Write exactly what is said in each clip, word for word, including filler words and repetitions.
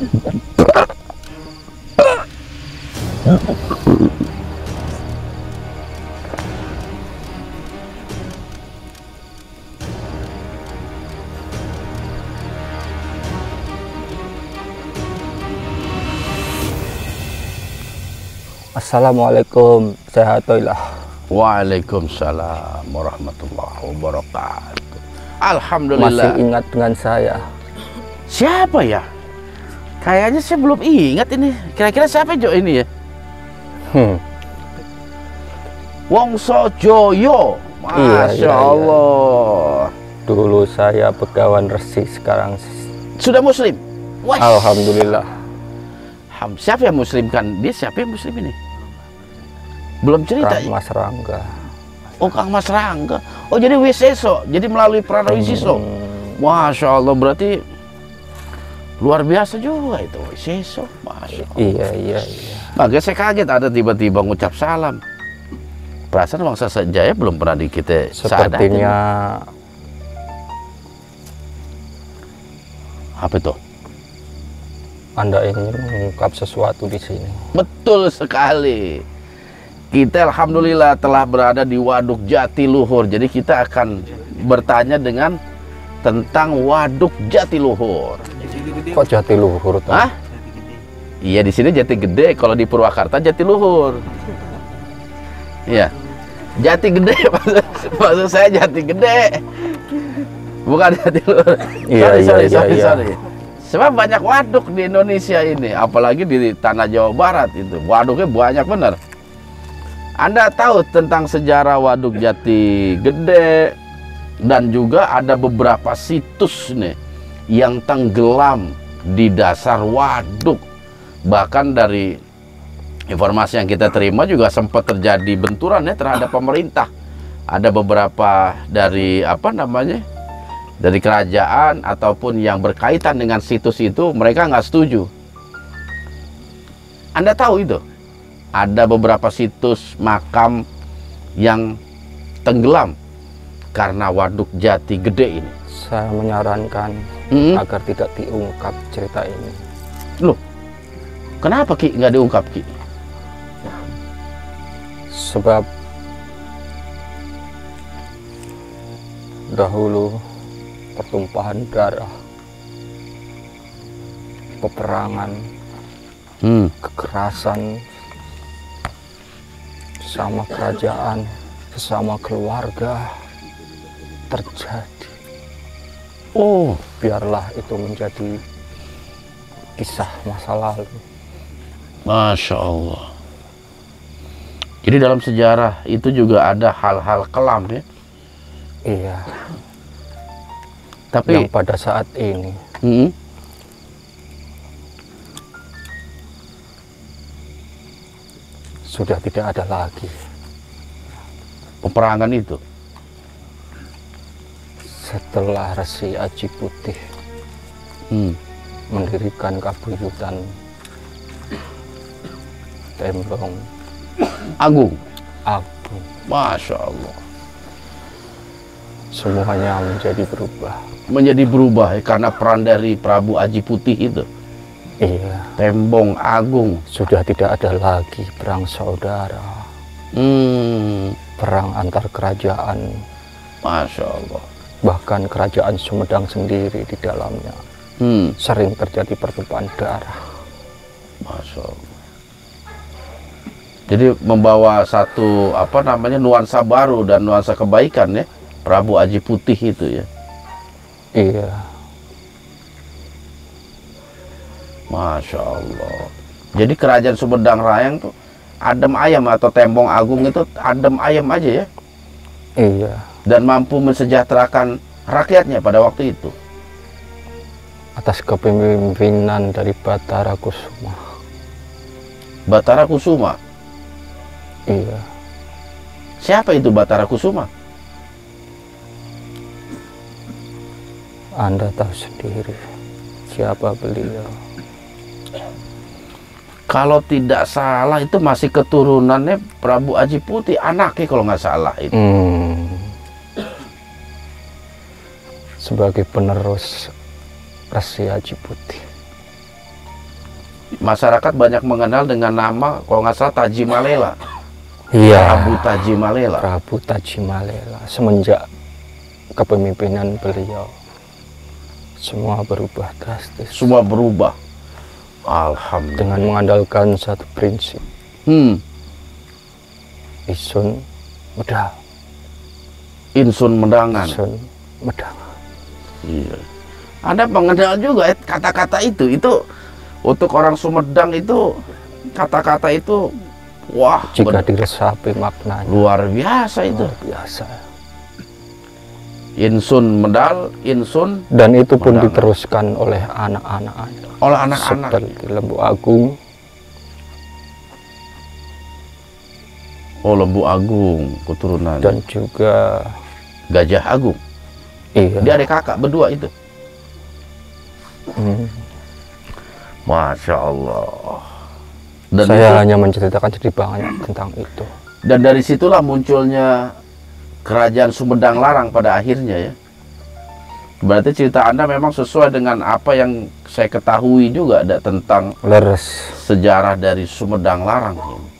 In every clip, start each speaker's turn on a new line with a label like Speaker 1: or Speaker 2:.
Speaker 1: Assalamualaikum, sehatullah.
Speaker 2: Waalaikumsalam warahmatullahi wabarakatuh. Alhamdulillah.
Speaker 1: Masih ingat dengan saya?
Speaker 2: Siapa ya? Kayaknya saya belum ingat ini. Kira-kira siapa Jo ini ya?
Speaker 1: Hmm.
Speaker 2: Wongso Joyo. Masya
Speaker 1: iya, iya,
Speaker 2: Allah.
Speaker 1: Iya. Dulu saya pegawan resi, sekarang
Speaker 2: sudah muslim.
Speaker 1: Wah. Alhamdulillah.
Speaker 2: Ham, siapa yang muslimkan? Dia siapa yang muslim ini? Belum cerita.
Speaker 1: Kang Mas Rangga.
Speaker 2: Oh, Kang Mas Rangga. Oh, jadi Wiseso. Jadi melalui Prana Wiseso. Hmm. Masya Allah, berarti luar biasa juga itu Wiseso. Masya Allah.
Speaker 1: Iya, iya, iya.
Speaker 2: Makanya saya kaget ada tiba-tiba ngucap salam. Perasaan Wangsa Jaya belum pernah di kita
Speaker 1: sepertinya
Speaker 2: sadatin. Apa itu?
Speaker 1: Anda ingin mengungkap sesuatu di sini.
Speaker 2: Betul sekali. Kita alhamdulillah telah berada di Waduk Jatiluhur. Jadi kita akan bertanya dengan tentang Waduk Jatiluhur.
Speaker 1: Kok Jatiluhur tuh?
Speaker 2: Hah? Iya, di sini Jati Gede, kalau di Purwakarta Jatiluhur. Iya. Jati Gede maksud, maksud saya Jati Gede. Bukan Jatiluhur.
Speaker 1: Iya,
Speaker 2: sorry,
Speaker 1: iya,
Speaker 2: sorry,
Speaker 1: iya,
Speaker 2: sorry,
Speaker 1: iya.
Speaker 2: sorry. Sebab banyak waduk di Indonesia ini, apalagi di tanah Jawa Barat itu. Waduknya banyak benar. Anda tahu tentang sejarah Waduk Jati Gede, dan juga ada beberapa situs nih yang tenggelam di dasar waduk. Bahkan dari informasi yang kita terima juga sempat terjadi benturan ya terhadap pemerintah. Ada beberapa dari apa namanya dari kerajaan ataupun yang berkaitan dengan situs itu, mereka nggak setuju. Anda tahu itu? Ada beberapa situs makam yang tenggelam karena Waduk Jati Gede ini.
Speaker 1: Saya menyarankan hmm? agar tidak diungkap cerita ini.
Speaker 2: Loh, kenapa Ki nggak diungkap Ki?
Speaker 1: Sebab dahulu pertumpahan darah, peperangan, hmm. kekerasan sama kerajaan, sesama keluarga terjadi. Oh, biarlah itu menjadi kisah masa lalu.
Speaker 2: Masya Allah. Jadi dalam sejarah itu juga ada hal-hal kelam ya?
Speaker 1: Iya.
Speaker 2: Tapi
Speaker 1: yang pada saat ini
Speaker 2: hmm?
Speaker 1: sudah tidak ada lagi
Speaker 2: peperangan itu.
Speaker 1: Setelah Resi Aji Putih
Speaker 2: hmm.
Speaker 1: mendirikan Kabuyutan Tembong
Speaker 2: Agung.
Speaker 1: Agung.
Speaker 2: Masya Allah.
Speaker 1: Semuanya menjadi berubah.
Speaker 2: Menjadi berubah ya, karena peran dari Prabu Aji Putih itu.
Speaker 1: Iya.
Speaker 2: Tembong Agung.
Speaker 1: Sudah tidak ada lagi perang saudara.
Speaker 2: Hmm.
Speaker 1: Perang antar kerajaan.
Speaker 2: Masya Allah.
Speaker 1: Bahkan kerajaan Sumedang sendiri di dalamnya hmm. sering terjadi pertumpahan darah.
Speaker 2: Masya Allah. Jadi membawa satu apa namanya nuansa baru dan nuansa kebaikan ya, Prabu Aji Putih itu ya.
Speaker 1: Iya.
Speaker 2: Masya Allah. Jadi kerajaan Sumedang Rayang tuh adem ayam, atau Tembong Agung itu adem ayam aja ya.
Speaker 1: Iya.
Speaker 2: Dan mampu mensejahterakan rakyatnya pada waktu itu.
Speaker 1: Atas kepemimpinan dari Batara Kusuma.
Speaker 2: Batara Kusuma?
Speaker 1: Iya.
Speaker 2: Siapa itu Batara Kusuma?
Speaker 1: Anda tahu sendiri siapa beliau.
Speaker 2: Kalau tidak salah itu masih keturunannya Prabu Aji Putih, anaknya kalau nggak salah itu.
Speaker 1: Hmm. Sebagai penerus Resi Aji Putih.
Speaker 2: masyarakat banyak mengenal dengan nama kalau nggak salah Tajimalela.
Speaker 1: Iya.
Speaker 2: Prabu Tajimalela.
Speaker 1: Prabu Tajimalela. Semenjak kepemimpinan beliau, semua berubah drastis.
Speaker 2: Semua berubah. Alhamdulillah.
Speaker 1: Dengan mengandalkan satu prinsip.
Speaker 2: Hmm.
Speaker 1: Isun medal.
Speaker 2: Insun mendangan.
Speaker 1: Isun medal.
Speaker 2: Iya. Anda mengenal juga kata-kata itu. Itu untuk orang Sumedang itu kata-kata itu wah.
Speaker 1: Jika diresapi maknanya.
Speaker 2: Luar biasa itu.
Speaker 1: Luar biasa.
Speaker 2: Insun medal, insun.
Speaker 1: Dan itu pun
Speaker 2: mendangan.
Speaker 1: Diteruskan oleh anak-anaknya.
Speaker 2: Oleh anak-anak.
Speaker 1: Seperti Lembu Agung.
Speaker 2: Oh, Lembu Agung keturunan.
Speaker 1: Dan juga
Speaker 2: Gajah Agung.
Speaker 1: iya.
Speaker 2: Dia adik kakak berdua itu.
Speaker 1: Hmm.
Speaker 2: Masya Allah. Dan
Speaker 1: Saya
Speaker 2: itu,
Speaker 1: hanya menceritakan sedikit banyak tentang itu.
Speaker 2: dan dari situlah munculnya Kerajaan Sumedang Larang pada akhirnya ya. Berarti cerita Anda memang sesuai dengan apa yang saya ketahui juga ada tentang
Speaker 1: Leres.
Speaker 2: sejarah dari Sumedang Larang.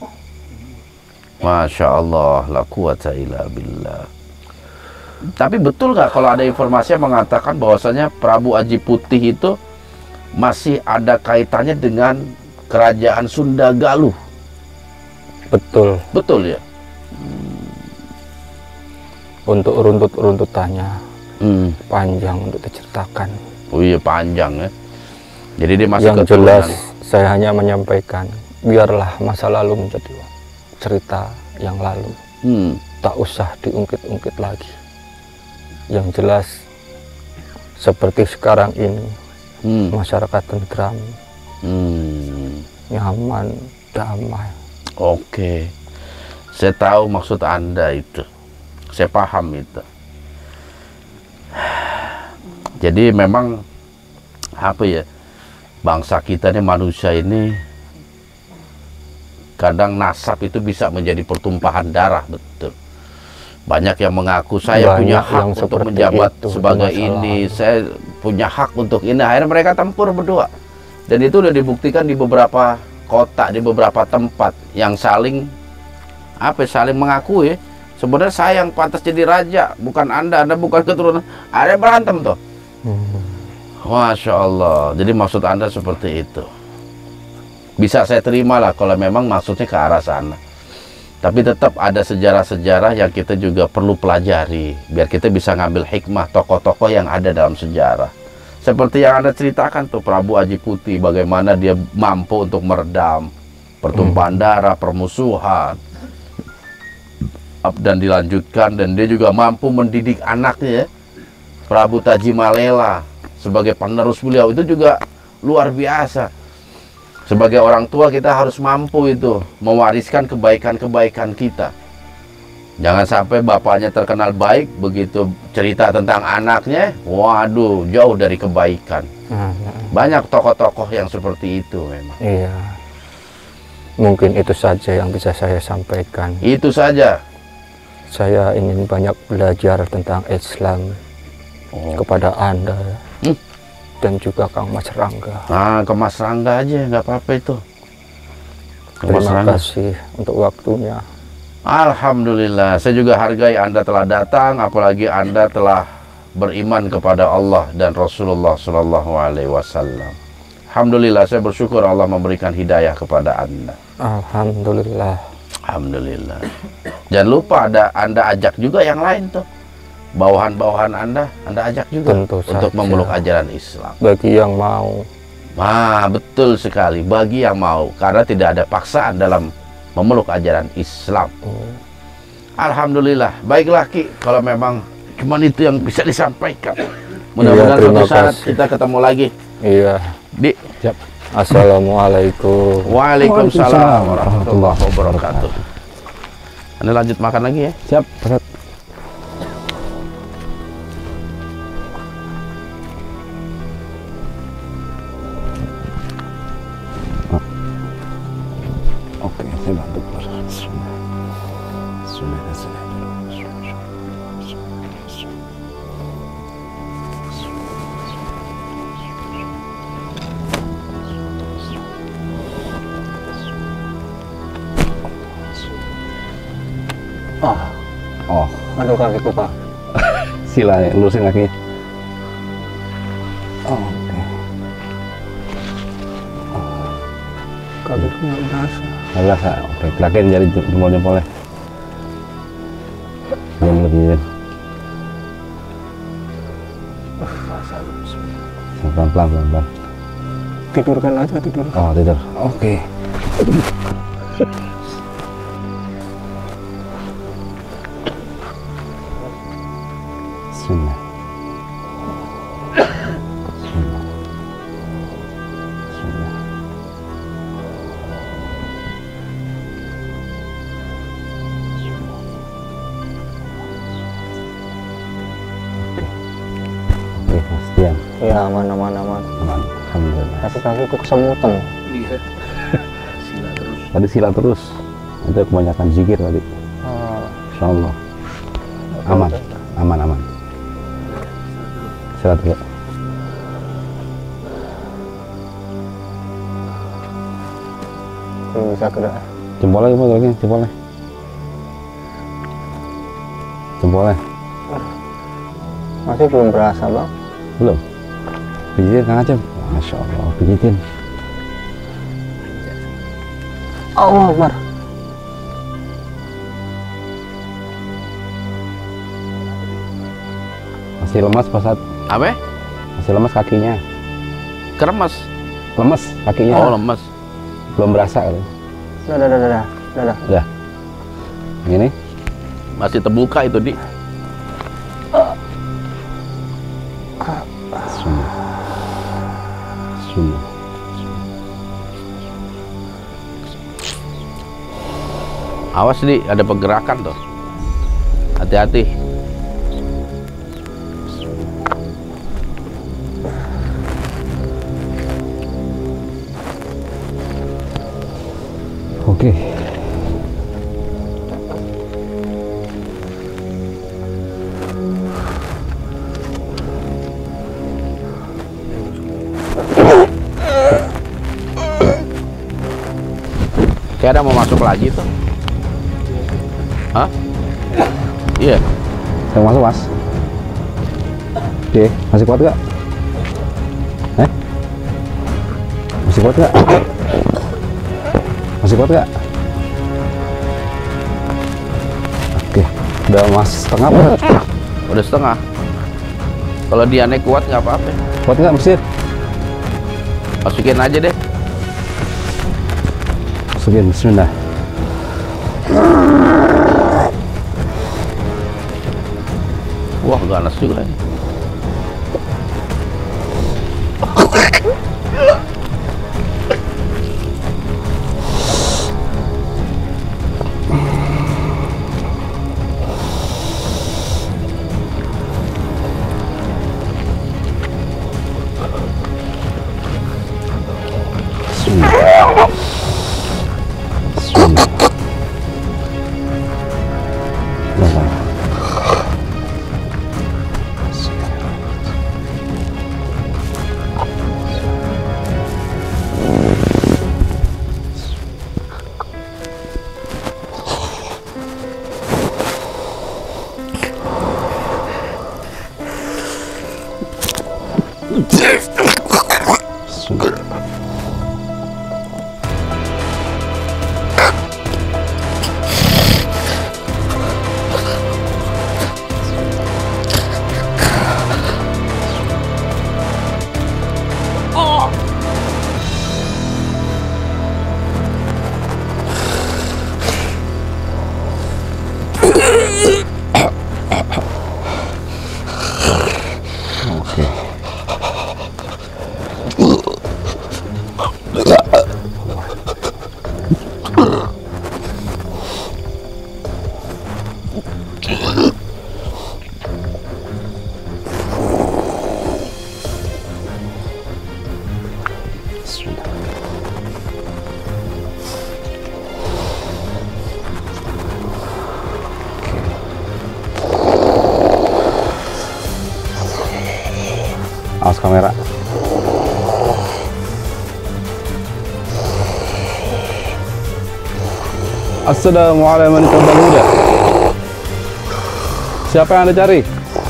Speaker 2: Masya Allah, la quwata illa billah. Tapi betul nggak kalau ada informasi yang mengatakan bahwasanya Prabu Aji Putih itu masih ada kaitannya dengan Kerajaan Sunda Galuh?
Speaker 1: Betul.
Speaker 2: Betul ya?
Speaker 1: Untuk runtut-runtutannya
Speaker 2: Hmm.
Speaker 1: panjang untuk diceritakan.
Speaker 2: Oh iya, panjang ya. Jadi dia masih
Speaker 1: Yang
Speaker 2: keturunan.
Speaker 1: jelas saya hanya menyampaikan, biarlah masa lalu menjadi cerita yang lalu.
Speaker 2: Hmm.
Speaker 1: Tak usah diungkit-ungkit lagi. Yang jelas seperti sekarang ini,
Speaker 2: Hmm.
Speaker 1: masyarakat tentram,
Speaker 2: Hmm.
Speaker 1: nyaman, damai.
Speaker 2: Oke, saya tahu maksud Anda itu. Saya paham itu. Jadi memang apa ya, bangsa kita ini, manusia ini kadang nasab itu bisa menjadi pertumpahan darah, betul. Banyak yang mengaku saya
Speaker 1: Banyak
Speaker 2: punya hak
Speaker 1: yang
Speaker 2: untuk
Speaker 1: seperti
Speaker 2: menjabat
Speaker 1: itu,
Speaker 2: sebagai
Speaker 1: itu
Speaker 2: ini,
Speaker 1: masalah.
Speaker 2: saya punya hak untuk ini. Akhirnya mereka tempur berdua. Dan itu udah dibuktikan di beberapa kota, di beberapa tempat yang saling apa ya, saling mengakui sebenarnya saya yang pantas jadi raja, bukan Anda, Anda bukan keturunan. Ada berantem tuh.
Speaker 1: Hmm.
Speaker 2: Masya Allah. Jadi maksud Anda seperti itu. Bisa saya terima lah kalau memang maksudnya ke arah sana. Tapi tetap ada sejarah-sejarah yang kita juga perlu pelajari, biar kita bisa ngambil hikmah tokoh-tokoh yang ada dalam sejarah. Seperti yang Anda ceritakan tuh, Prabu Aji Putih, bagaimana dia mampu untuk meredam pertumpahan darah, permusuhan, dan dilanjutkan, dan dia juga mampu mendidik anaknya, Prabu Tajimalela, sebagai penerus beliau. Itu juga luar biasa. Sebagai orang tua kita harus mampu itu mewariskan kebaikan-kebaikan kita. Jangan sampai bapaknya terkenal baik, begitu cerita tentang anaknya, waduh, jauh dari kebaikan.
Speaker 1: Hmm.
Speaker 2: Banyak tokoh-tokoh yang seperti itu memang.
Speaker 1: Iya. Mungkin itu saja yang bisa saya sampaikan.
Speaker 2: Itu saja.
Speaker 1: Saya ingin banyak belajar tentang Islam
Speaker 2: Oh.
Speaker 1: kepada Anda.
Speaker 2: Hmm.
Speaker 1: Dan juga Kang Mas Rangga.
Speaker 2: Nah, ke Mas Rangga aja, nggak apa-apa itu. Ke Mas
Speaker 1: Terima
Speaker 2: Rangga.
Speaker 1: kasih untuk waktunya.
Speaker 2: Alhamdulillah, saya juga hargai Anda telah datang, apalagi Anda telah beriman kepada Allah dan Rasulullah Shallallahu Alaihi Wasallam. Alhamdulillah, saya bersyukur Allah memberikan hidayah kepada Anda.
Speaker 1: Alhamdulillah.
Speaker 2: Alhamdulillah. Jangan lupa ada Anda ajak juga yang lain tuh. Bawahan-bawahan Anda, Anda ajak juga
Speaker 1: Tentu
Speaker 2: untuk
Speaker 1: saja.
Speaker 2: memeluk ajaran Islam.
Speaker 1: Bagi yang mau.
Speaker 2: Ah, betul sekali. Bagi yang mau, karena tidak ada paksaan dalam memeluk ajaran Islam.
Speaker 1: Hmm.
Speaker 2: Alhamdulillah. Baiklah Ki, kalau memang cuman itu yang bisa disampaikan. Mudah-mudahan
Speaker 1: Iya, terima
Speaker 2: suatu saat
Speaker 1: kasih.
Speaker 2: kita ketemu lagi.
Speaker 1: Iya.
Speaker 2: Di
Speaker 1: Siap. Assalamualaikum.
Speaker 2: Waalaikumsalam warahmatullahi wabarakatuh. Anda lanjut makan lagi ya.
Speaker 1: Siap, Ustaz.
Speaker 3: Oke, saya bantu keluar. Sudah, sudah.
Speaker 1: Aduh kakiku Pak.
Speaker 3: Sila ya, lurusin kakinya. Oh, oke.
Speaker 1: Kakiku nggak berasa.
Speaker 3: Nggak berasa. Oke, gerakin jari jempol-jempolnya. Belum lebih. Pelan-pelan, pelan-pelan.
Speaker 1: Tidurkan aja, tidur.
Speaker 3: Oh, tidur. Oke. Sunnah. Sunnah. Sunnah. Oke. Oke, Mas Dian.
Speaker 1: Iya, aman, aman, aman.
Speaker 3: Aman. Alhamdulillah.
Speaker 1: Tapi kakiku kesemutan.
Speaker 2: Iya. Sila terus.
Speaker 3: Tadi sila terus. Itu kebanyakan zikir tadi.
Speaker 1: Oh.
Speaker 3: Insyaallah. Aman. Aman, aman. Istirahat dulu.
Speaker 1: Belum bisa gerak.
Speaker 3: Jempolnya gimana lagi? Jempolnya. Jempolnya.
Speaker 1: Masih belum berasa Bang.
Speaker 3: Belum. Pijitin Kang Acem. Masya Allah, pijitin.
Speaker 1: Allah Akbar.
Speaker 3: Masih lemas Pak Ustadz.
Speaker 2: Apa?
Speaker 3: Masih lemas kakinya.
Speaker 2: Keremes.
Speaker 3: Lemes kakinya.
Speaker 2: Oh, lemes.
Speaker 3: Belum berasa kan?
Speaker 1: Udah, udah, udah, udah, udah.
Speaker 3: Udah. Gini.
Speaker 2: Masih terbuka itu, Di.
Speaker 3: Sunnah. Sunnah.
Speaker 2: Awas, Di, ada pergerakan tuh. Hati-hati.
Speaker 3: Oke.
Speaker 2: Kayak ada mau masuk lagi tuh. Hah? Iya.
Speaker 3: Saya masuk Mas. Oke, masih kuat gak? Eh? Masih kuat gak? Masih kuat gak? Oke, udah mas setengah apa?
Speaker 2: Udah setengah. Kalau dia naik kuat nggak apa-apa.
Speaker 3: Kuat gak mesin?
Speaker 2: Masukin aja deh.
Speaker 3: Masukin, bismillah.
Speaker 2: Wah, ganas juga ini.
Speaker 3: Bismillah. Bismillah. Bismillah. Oke. Bismillah. Awas kamera. Assalamualaikum warahmatullahi wabarakatuh. Siapa yang Anda cari?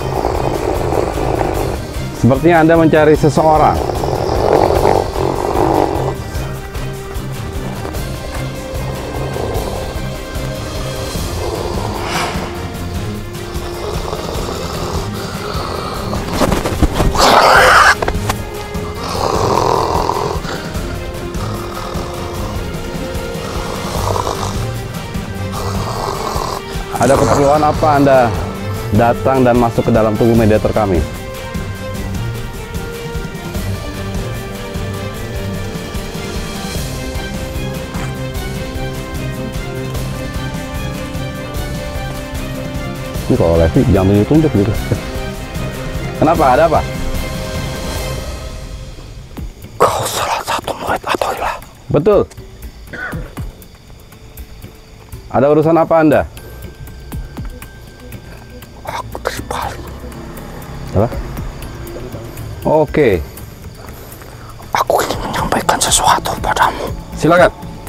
Speaker 3: Sepertinya Anda mencari seseorang. Ada keperluan apa Anda datang dan masuk ke dalam tubuh mediator kami? Ini kalau Levi jangan tunjuk-tunjuk gitu. Kenapa? Ada apa?
Speaker 1: Kau salah satu murid Atoila.
Speaker 3: Betul. Ada urusan apa Anda?
Speaker 1: Aku dari Bali.
Speaker 3: Apa? Oke.
Speaker 1: Aku ingin menyampaikan sesuatu padamu.
Speaker 3: Silakan.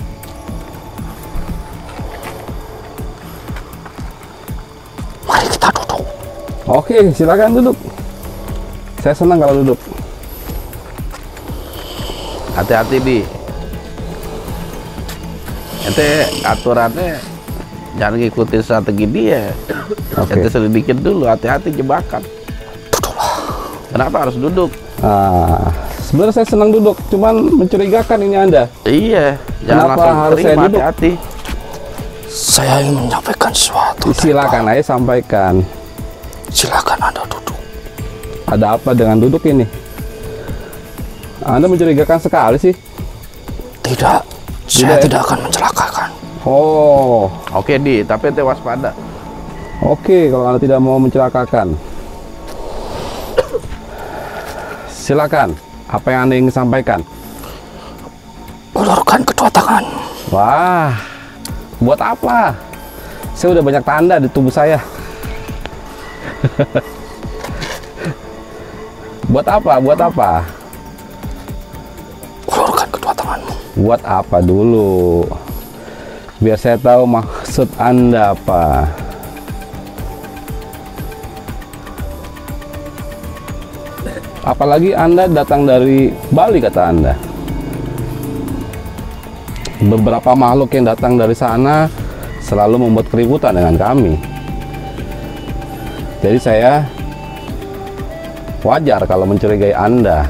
Speaker 1: Mari kita duduk.
Speaker 3: Oke, silakan duduk. Saya senang kalau duduk.
Speaker 2: Hati-hati Bi. Ente aturannya jangan ngikutin strategi dia.
Speaker 3: Oke.
Speaker 2: Ente selidikin dulu, hati-hati jebakan.
Speaker 1: Duduklah.
Speaker 2: Kenapa harus duduk?
Speaker 3: Ah, sebenarnya saya senang duduk, cuman mencurigakan ini Anda.
Speaker 2: Iya, jangan
Speaker 3: Kenapa
Speaker 2: langsung
Speaker 3: harus saya
Speaker 2: terima,
Speaker 3: duduk?
Speaker 2: hati-hati.
Speaker 1: Saya ingin menyampaikan sesuatu. dari
Speaker 3: Silakan
Speaker 1: Bali.
Speaker 3: aja sampaikan.
Speaker 1: Silakan Anda duduk.
Speaker 3: Ada apa dengan duduk ini? Anda mencurigakan sekali sih.
Speaker 1: Tidak, saya
Speaker 3: Tidak, ya?
Speaker 1: tidak akan mencelakakan.
Speaker 3: Oh,
Speaker 2: Oke Di, tapi ente waspada.
Speaker 3: oke, kalau Anda tidak mau mencelakakan. Silakan, apa yang Anda ingin sampaikan?
Speaker 1: Ulurkan kedua tangan.
Speaker 3: Wah, buat apa? Saya udah banyak tanda di tubuh saya. Buat apa? Buat apa?
Speaker 1: Ulurkan kedua tanganmu.
Speaker 3: Buat apa dulu? Biar saya tahu maksud Anda apa. Apalagi Anda datang dari Bali, kata Anda. Beberapa makhluk yang datang dari sana selalu membuat keributan dengan kami. Jadi saya wajar kalau mencurigai Anda.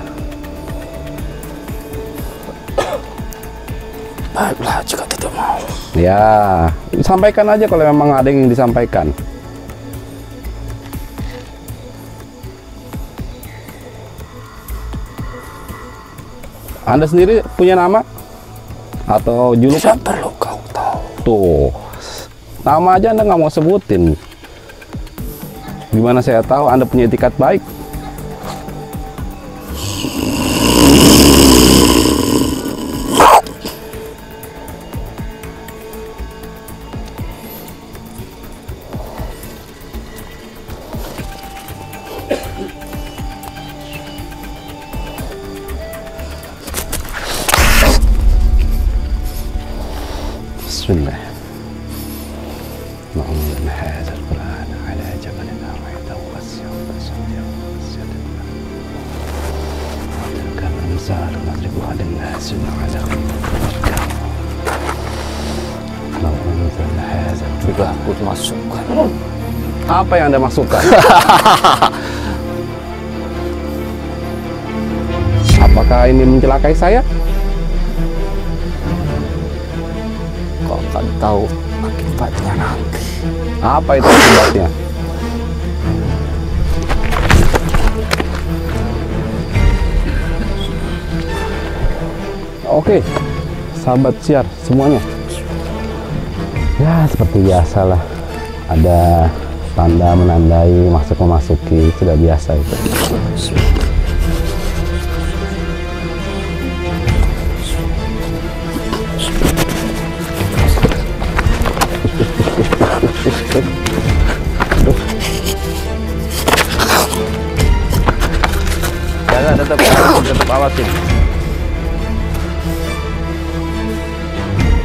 Speaker 1: Baiklah, jika tidak mau.
Speaker 3: Ya, sampaikan aja kalau memang ada yang ingin disampaikan. Anda sendiri punya nama atau julukan?
Speaker 1: Tidak perlu kau tahu.
Speaker 3: Tuh, nama aja Anda nggak mau sebutin. Gimana saya tahu Anda punya etikat baik? Bismillah. Ma'amudna hadzal Qur'an ala jabalin ra'aytahu khashi'an fas'alan fas'alan. Wa tilka al-amsalu nadribuha lin-nasi la'allahum yatafakkarun. Ma'amudna hadzal
Speaker 1: Juga aku masukkan.
Speaker 3: Apa yang Anda masukkan? Apakah ini mencelakai saya?
Speaker 1: Kau akan tahu akibatnya nanti.
Speaker 3: Apa itu akibatnya? Oke, sahabat siar semuanya. Ya, seperti biasalah. Ada tanda menandai masuk memasuki, sudah biasa itu.
Speaker 2: Jangan tetap awasin, tetap awasin.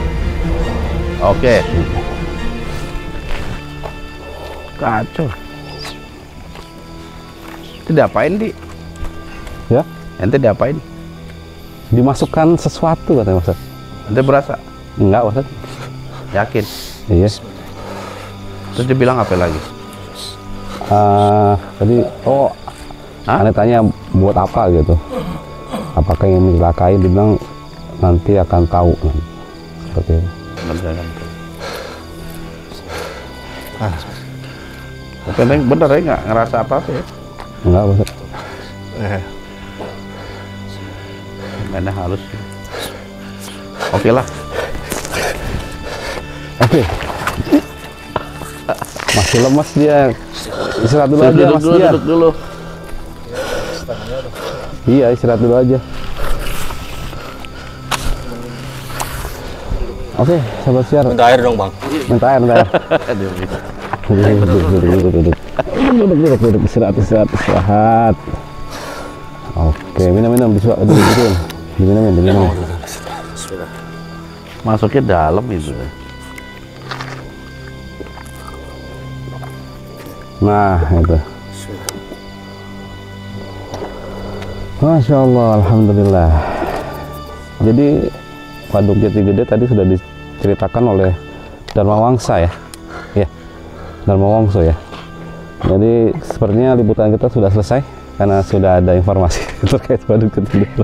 Speaker 2: Oke. Kacau. Ente diapain, Di?
Speaker 3: Ya,
Speaker 2: Ente diapain?
Speaker 3: dimasukkan sesuatu katanya Ustaz.
Speaker 2: Ente berasa?
Speaker 3: Enggak Ustaz.
Speaker 2: Yakin?
Speaker 3: Iya.
Speaker 2: Terus dibilang apa lagi?
Speaker 3: Uh, tadi, oh,
Speaker 2: Hah?
Speaker 3: aneh tanya buat apa gitu. Apakah yang mencelakai? Dibilang nanti akan tahu. Seperti itu.
Speaker 2: Ah. Tapi Neng bener ya nggak ngerasa apa-apa ya?
Speaker 3: Enggak Ustaz.
Speaker 2: Eh. Mainnya halus. Oke lah.
Speaker 3: Oke. Masih lemas dia. Istirahat dulu
Speaker 2: Duduk,
Speaker 3: aja
Speaker 2: duduk
Speaker 3: Mas
Speaker 2: dulu,
Speaker 3: dia.
Speaker 2: duduk dulu.
Speaker 3: Iya, istirahat dulu aja. Oke, sahabat siar.
Speaker 1: Minta air dong bang.
Speaker 3: Minta air, minta air. Duduk, duduk, duduk, duduk, duduk. Duduk, duduk, duduk, istirahat, istirahat, istirahat. Oke, minum, minum, disuap, duduk, duduk. Diminamin, diminamin.
Speaker 2: Masuknya dalam itu.
Speaker 3: Nah, itu. Masya Allah, alhamdulillah. Jadi Waduk Jati Gede tadi sudah diceritakan oleh Dharma Wangsa ya, ya, Dharma Wangsa ya. Jadi sepertinya liputan kita sudah selesai karena sudah ada informasi terkait Waduk Jati Gede.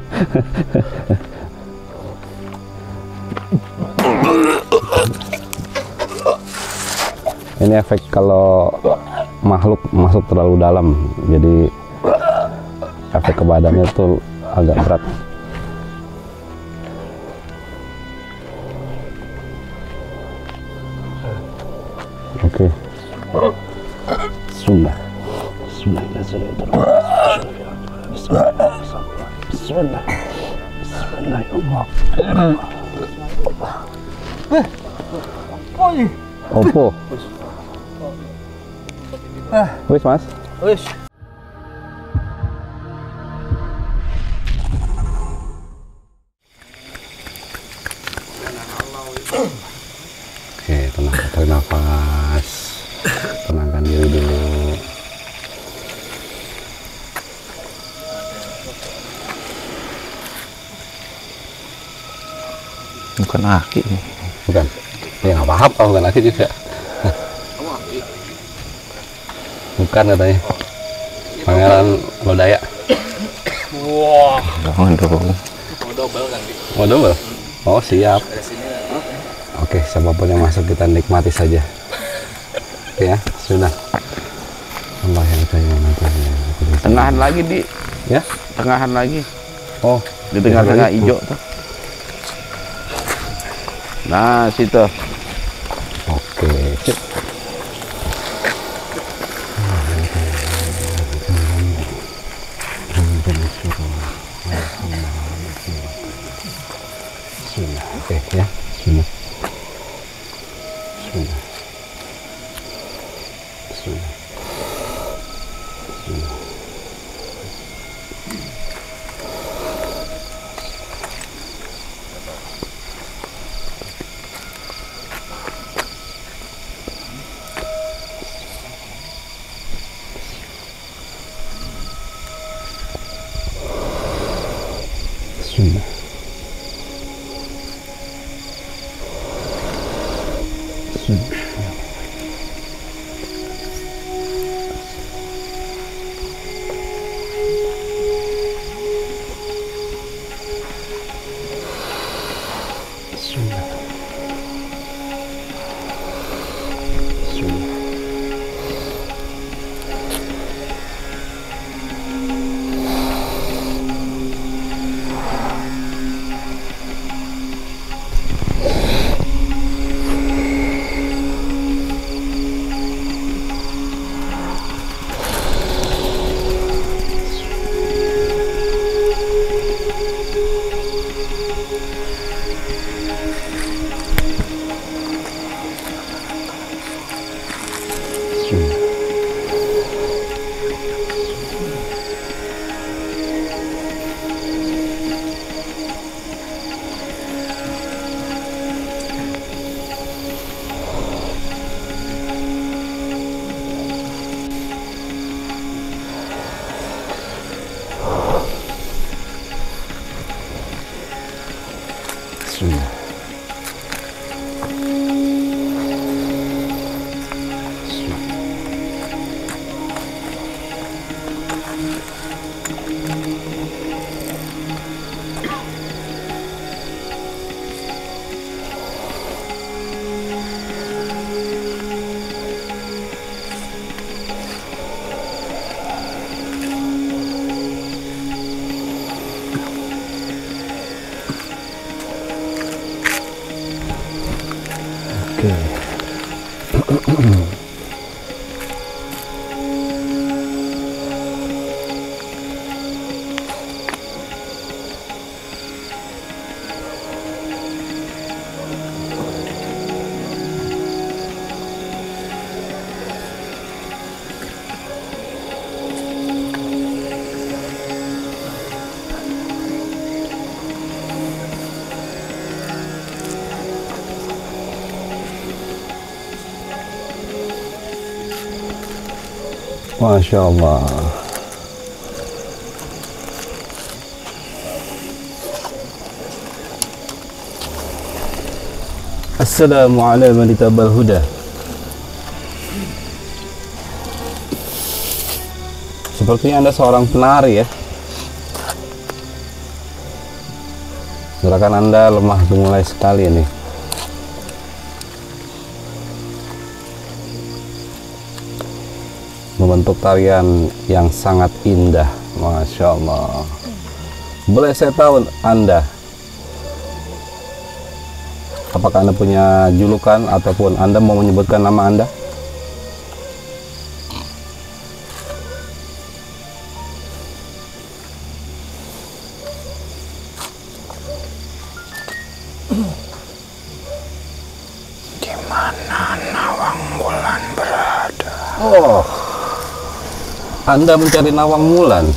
Speaker 3: Ini efek kalau makhluk masuk terlalu dalam, jadi efek ke badannya itu agak berat. Oke. Bismillah. Bismillah. Bismillah. Bismillah. Opo. Wis Mas.
Speaker 1: Wis.
Speaker 3: Oke, tenang, tarik nafas, tenangkan diri dulu.
Speaker 1: Bukan aki nih.
Speaker 3: Bukan, ya nggak paham kalau bukan aki juga. Bukan katanya, Pangeran Lodaya.
Speaker 1: Wah, jangan dong.
Speaker 3: Mau double? Oh siap. Oke, siapapun yang masuk kita nikmati saja. Oke ya, sudah. Allah yang sayang nanti.
Speaker 2: Tengahan lagi, Di.
Speaker 3: Ya?
Speaker 2: Tengahan lagi.
Speaker 3: Oh,
Speaker 2: Di tengah-tengah hijau tuh. Nah, situ.
Speaker 3: oke. Sip. Oke ya, sudah. Sudah. Sudah. Sudah. Masya Allah. Assalamualaikum warahmatullahi wabarakatuh. Sepertinya Anda seorang penari ya. Gerakan Anda lemah gemulai sekali ini. Membentuk tarian yang sangat indah. Masya Allah. Boleh saya tahu Anda, apakah Anda punya julukan ataupun Anda mau menyebutkan nama Anda?
Speaker 1: Di mana Nawang Wulan berada?
Speaker 3: Oh, Anda mencari Nawang Wulan.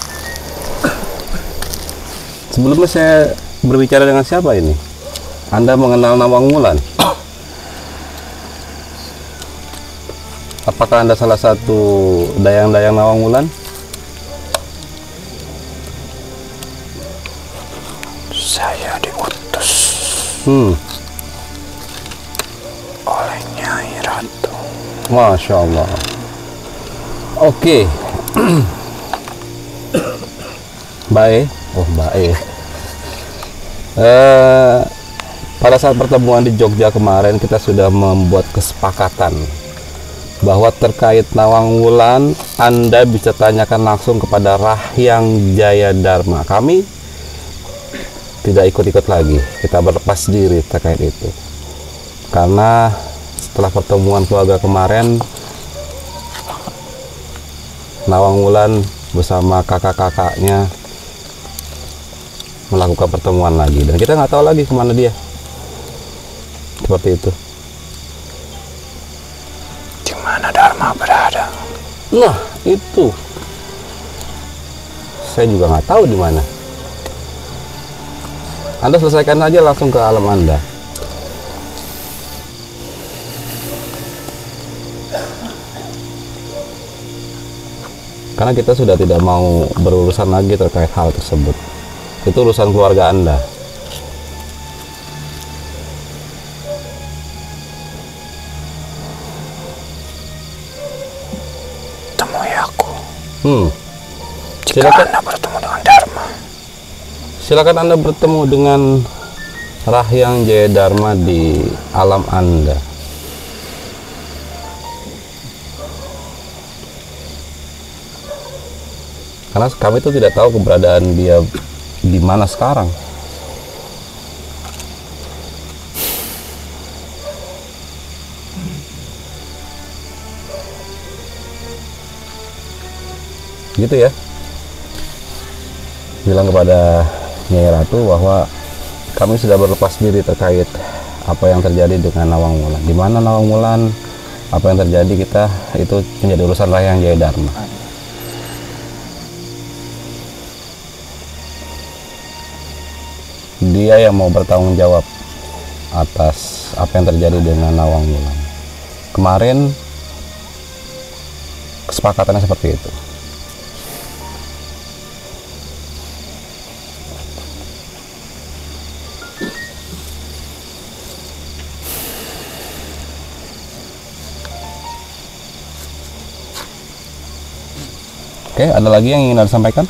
Speaker 3: Sebelumnya saya berbicara dengan siapa ini? Anda mengenal Nawang Wulan? Apakah Anda salah satu dayang-dayang Nawang Wulan?
Speaker 1: Saya diutus
Speaker 3: Hmm,
Speaker 1: oleh Nyai Ratu.
Speaker 3: Masya Allah. Oke. Baik. Oh, baik. Eh, pada saat pertemuan di Jogja kemarin kita sudah membuat kesepakatan bahwa terkait Nawang Wulan Anda bisa tanyakan langsung kepada Rahyang Jaya Dharma. Kami tidak ikut-ikut lagi, kita berlepas diri terkait itu karena setelah pertemuan keluarga kemarin, Nawang Wulan bersama kakak-kakaknya melakukan pertemuan lagi dan kita nggak tahu lagi kemana dia. Seperti itu.
Speaker 1: Di mana Dharma berada?
Speaker 3: Nah, itu saya juga nggak tahu di mana. Anda selesaikan aja langsung ke alam Anda. Karena kita sudah tidak mau berurusan lagi terkait hal tersebut. Itu urusan keluarga Anda.
Speaker 1: Temui aku.
Speaker 3: Hmm.
Speaker 1: Jika
Speaker 3: Silakan.
Speaker 1: Anda bertemu dengan Dharma.
Speaker 3: Silakan Anda bertemu dengan Rahyang Jaya Dharma di alam Anda. Karena kami itu tidak tahu keberadaan dia di mana sekarang. Gitu ya. Bilang kepada Nyai Ratu bahwa kami sudah berlepas diri terkait apa yang terjadi dengan Nawang Wulan. Di mana Nawang Wulan, apa yang terjadi kita itu menjadi urusan Rahyang Jaya Dharma. Dia yang mau bertanggung jawab atas apa yang terjadi dengan Nawang Wulan. Kemarin kesepakatannya seperti itu. Oke, ada lagi yang ingin Anda sampaikan?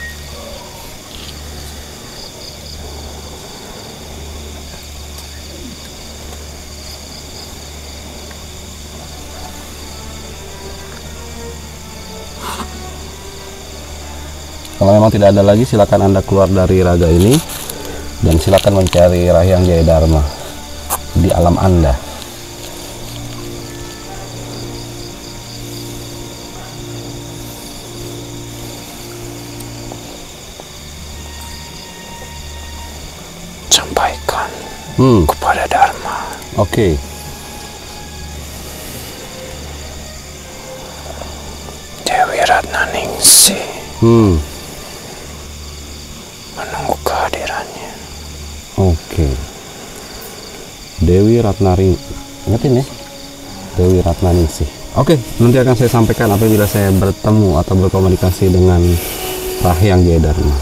Speaker 3: Kalau memang tidak ada lagi, silakan Anda keluar dari raga ini dan silakan mencari Rahyang Jaya Dharma di alam Anda.
Speaker 1: Sampaikan
Speaker 3: Hmm,
Speaker 1: kepada Dharma.
Speaker 3: oke.
Speaker 1: Dewi Ratnaningsih
Speaker 3: Hmm,
Speaker 1: menunggu kehadirannya.
Speaker 3: oke. Dewi Ratnari, ingetin ya, Dewi Ratnaningsih. Oke, nanti akan saya sampaikan apabila saya bertemu atau berkomunikasi dengan Rahyang Jaya Dharma.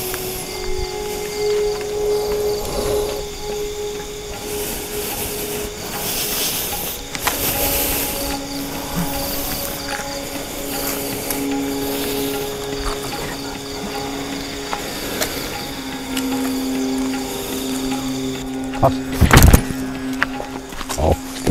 Speaker 3: Oke.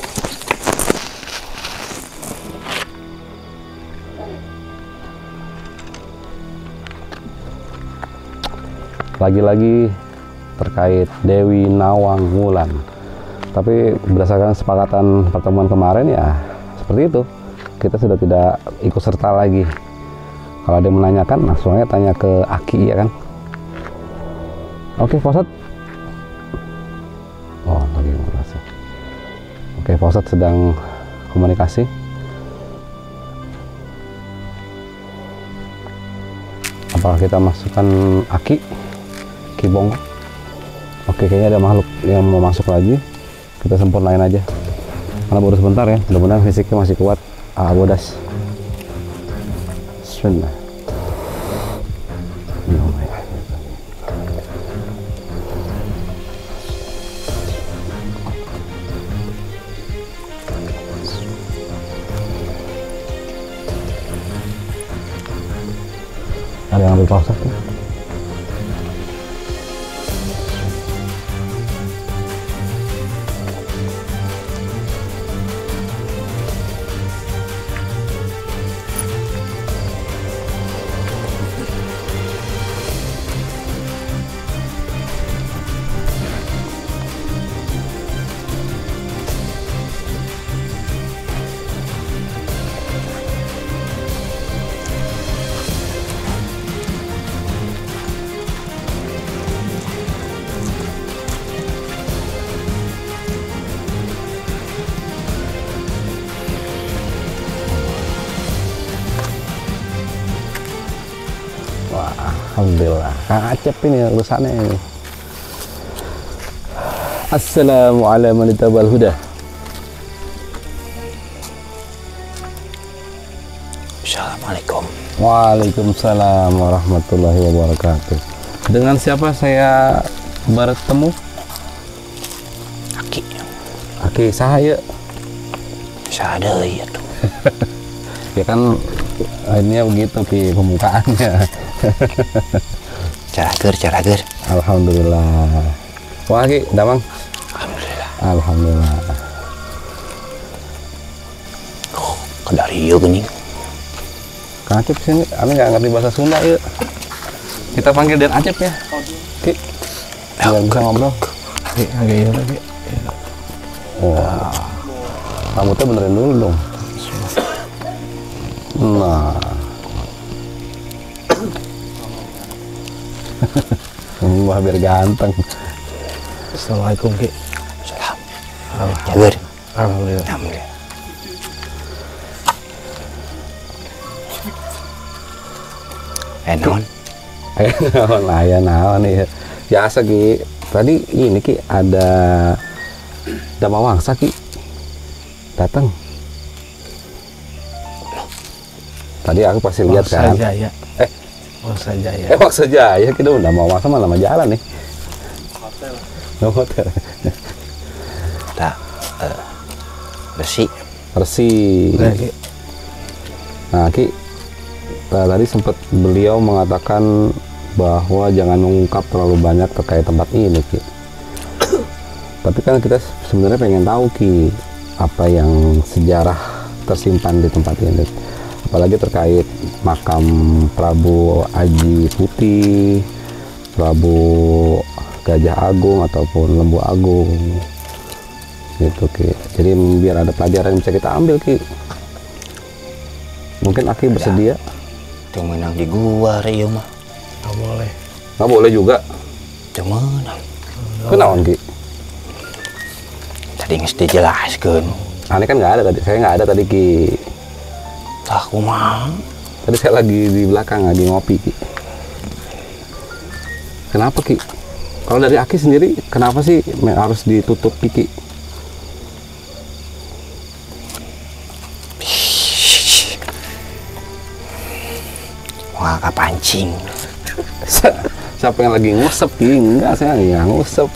Speaker 3: Lagi-lagi terkait Dewi Nawang Wulan. Tapi berdasarkan kesepakatan pertemuan kemarin ya seperti itu. Kita sudah tidak ikut serta lagi. Kalau ada yang menanyakan, langsung aja tanya ke Aki ya kan. Oke, Pak Ustadz. Oh, lagi komunikasi. Oke, Pak Ustadz sedang komunikasi. Apakah kita masukkan Aki? Kibong? Oke, kayaknya ada makhluk yang mau masuk lagi. Kita sempurnain aja. Karena baru sebentar ya. Mudah-mudahan fisiknya masih kuat. Ah, bodas. Bismillah. Ada yang ambil pausa tuh. Alhamdulillah, Kang Acep ini urusannya ini. Assalamualaikum warahmatullahi wabarakatuh.
Speaker 1: Assalamualaikum.
Speaker 3: Waalaikumsalam warahmatullahi wabarakatuh. Dengan siapa saya bertemu?
Speaker 1: Aki.
Speaker 3: Aki saya.
Speaker 1: Sada ya tuh.
Speaker 3: Ya kan akhirnya begitu Ki pembukaannya.
Speaker 1: Carager, carager.
Speaker 3: Alhamdulillah. Wah Ki, damang.
Speaker 1: Alhamdulillah.
Speaker 3: Alhamdulillah.
Speaker 1: Oh, kedari yuk gini.
Speaker 3: Kang Acep sini, kami nggak ngerti bahasa Sunda yuk. Kita panggil Dan Acep ya. Ki, biar bisa ngobrol.
Speaker 1: Ki, agak iya lagi.
Speaker 3: Wah, rambutnya benerin dulu dong. Nah, wah biar ganteng.
Speaker 1: Assalamualaikum Ki. Salam. Jager.
Speaker 3: Alhamdulillah.
Speaker 1: Alhamdulillah. Eh non.
Speaker 3: Eh naon lah ya naon nih. Biasa Ki. Tadi ini Ki ada Dama Wangsa Ki. Datang. Tadi aku pasti lihat kan.
Speaker 1: Jaya.
Speaker 3: Eh,
Speaker 1: Wangsa Jaya.
Speaker 3: eh Wangsa Jaya kita udah mau Wangsa malah nama jalan nih. Hotel. No hotel.
Speaker 1: Tak. Uh, Resi.
Speaker 3: Resi.
Speaker 1: Nah, Ki.
Speaker 3: Nah, Ki, tadi sempat beliau mengatakan bahwa jangan mengungkap terlalu banyak terkait tempat ini, Ki. Tapi kan kita sebenarnya pengen tahu, Ki, apa yang sejarah tersimpan di tempat ini. Apalagi terkait makam Prabu Aji Putih, Prabu Gajah Agung ataupun Lembu Agung. Gitu Ki. Jadi biar ada pelajaran yang bisa kita ambil Ki. Mungkin Aki bersedia?
Speaker 1: Itu menang di gua Rio mah.
Speaker 2: Nggak boleh.
Speaker 3: Nggak boleh juga.
Speaker 1: Itu menang.
Speaker 3: Kenaon Ki?
Speaker 1: Tadi mesti jelaskan.
Speaker 3: Ini kan nggak ada tadi. Saya nggak ada tadi Ki.
Speaker 1: Tak kumang.
Speaker 3: Tadi saya lagi di belakang lagi ngopi Ki. Kenapa Ki? Kalau dari Aki sendiri, kenapa sih harus ditutup Ki?
Speaker 4: pancing.
Speaker 3: Siapa yang lagi ngusep Ki? Enggak, saya nggak ngusep.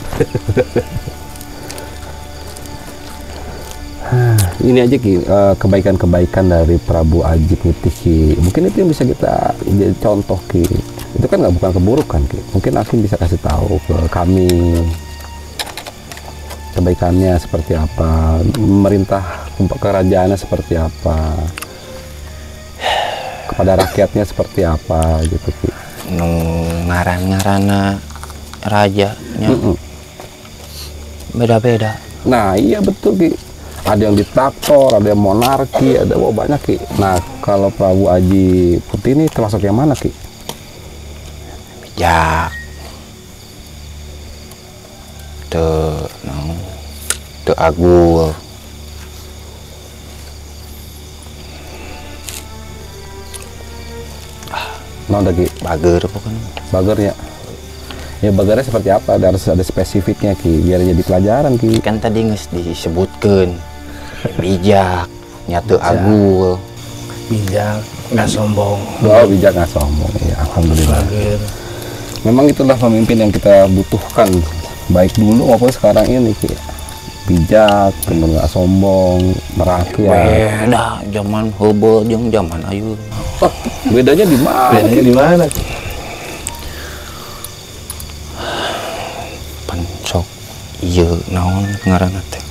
Speaker 3: Ini aja Ki, eh, kebaikan-kebaikan dari Prabu Aji Putih Ki. Mungkin itu yang bisa kita jadi contoh Ki. Itu kan nggak bukan keburukan Ki. Mungkin Akin bisa kasih tahu ke kami kebaikannya seperti apa, memerintah kerajaannya seperti apa, kepada rakyatnya seperti apa gitu Ki.
Speaker 4: Nu ngaran-ngarana rajanya
Speaker 3: Mm -mm.
Speaker 4: beda-beda.
Speaker 3: Nah iya betul Ki. Ada yang diktator, ada yang monarki, ada oh, banyak Ki. Nah kalau Prabu Aji Putih ini termasuk yang mana Ki?
Speaker 4: Bijak. Teu naon? Teu agul.
Speaker 3: Nah udah Ki,
Speaker 4: Bager pokoknya.
Speaker 3: bagernya. Ya bagernya seperti apa? Ada harus ada spesifiknya Ki, biar jadi pelajaran Ki.
Speaker 4: Kan tadi geus disebutkeun bijak, nyatu agul.
Speaker 1: Bijak, nggak sombong.
Speaker 3: Oh bijak nggak sombong. Ya alhamdulillah.
Speaker 1: Bager.
Speaker 3: Memang itulah pemimpin yang kita butuhkan, baik dulu maupun sekarang ini Ki. Bijak, kemudian nggak sombong, merakyat.
Speaker 4: Beda zaman heubeul jeung zaman ayeuna.
Speaker 3: Oh, bedanya di mana?
Speaker 1: Bedanya di mana?
Speaker 4: Pancok ieu naon ngaranna teh?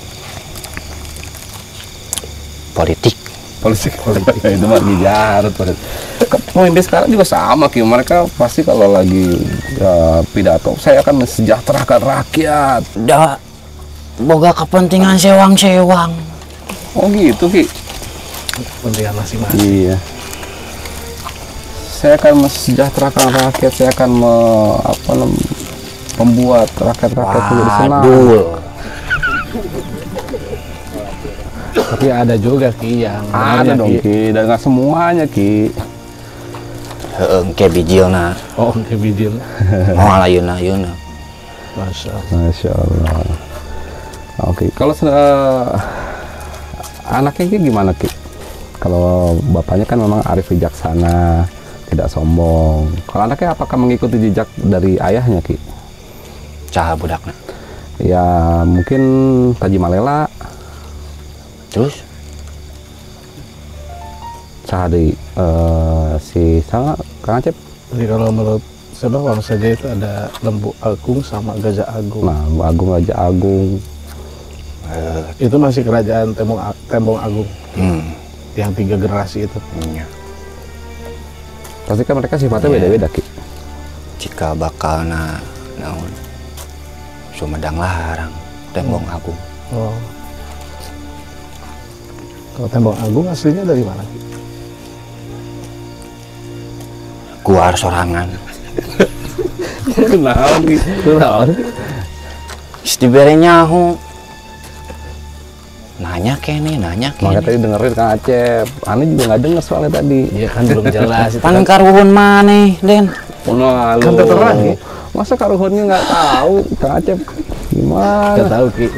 Speaker 4: Politik.
Speaker 3: Politik, itu mah bijar. Pemimpin sekarang juga sama Ki. Mereka pasti kalau lagi uh, pidato, saya akan mensejahterakan rakyat.
Speaker 4: Da boga kepentingan sewang-sewang.
Speaker 3: Oh gitu Ki.
Speaker 1: Kepentingan masing-masing.
Speaker 3: Iya. Saya akan mensejahterakan rakyat. Saya akan me, apa, nem- membuat rakyat-rakyat menjadi senang.
Speaker 4: Waduh.
Speaker 1: Tapi ada juga Ki yang
Speaker 3: Ada
Speaker 1: lainnya,
Speaker 3: dong Ki, dan nggak semuanya Ki.
Speaker 4: Heeh, engke bijilna.
Speaker 1: Oh, Ki bijil.
Speaker 4: Moal ayeuna-ayeuna.
Speaker 1: Masya Allah.
Speaker 3: Masya Allah. Oke, kalau uh, anaknya Ki gimana Ki? Kalau bapaknya kan memang arif bijaksana, tidak sombong. Kalau anaknya apakah mengikuti jejak dari ayahnya Ki?
Speaker 4: Caha budakna.
Speaker 3: Ya mungkin Taji Malela,
Speaker 4: Terus
Speaker 3: cah di uh, si Sanga, Kang Acep.
Speaker 1: Jadi kalau menurut saya Bang saja itu ada Lembu Agung sama Gajah Agung.
Speaker 3: Nah, Bu Agung Raja Agung.
Speaker 1: Itu masih kerajaan Tembong, Tembong Agung
Speaker 4: hmm.
Speaker 1: yang tiga generasi itu.
Speaker 4: Iya.
Speaker 3: Pasti kan mereka sifatnya beda-beda Ki.
Speaker 4: Jika bakalna naon Sumedang Larang, Tembong Agung.
Speaker 1: Oh. Kalau Tembong Agung aslinya dari mana Ki?
Speaker 4: Guar sorangan.
Speaker 3: Kenal Ki.
Speaker 1: Kenal.
Speaker 4: Geus dibere nyaho. Nanya kene, nanya
Speaker 3: Makanya
Speaker 4: kene.
Speaker 3: tadi dengerin Kang Acep. Aneh juga nggak denger soalnya tadi.
Speaker 1: Iya kan belum jelas. Itu
Speaker 4: Pan
Speaker 1: kan
Speaker 4: karuhun maneh, Den.
Speaker 3: Nah,
Speaker 1: Kan terang, Ki.
Speaker 3: Masa karuhunnya nggak tahu, Kang Acep gimana?
Speaker 1: nggak tahu Ki.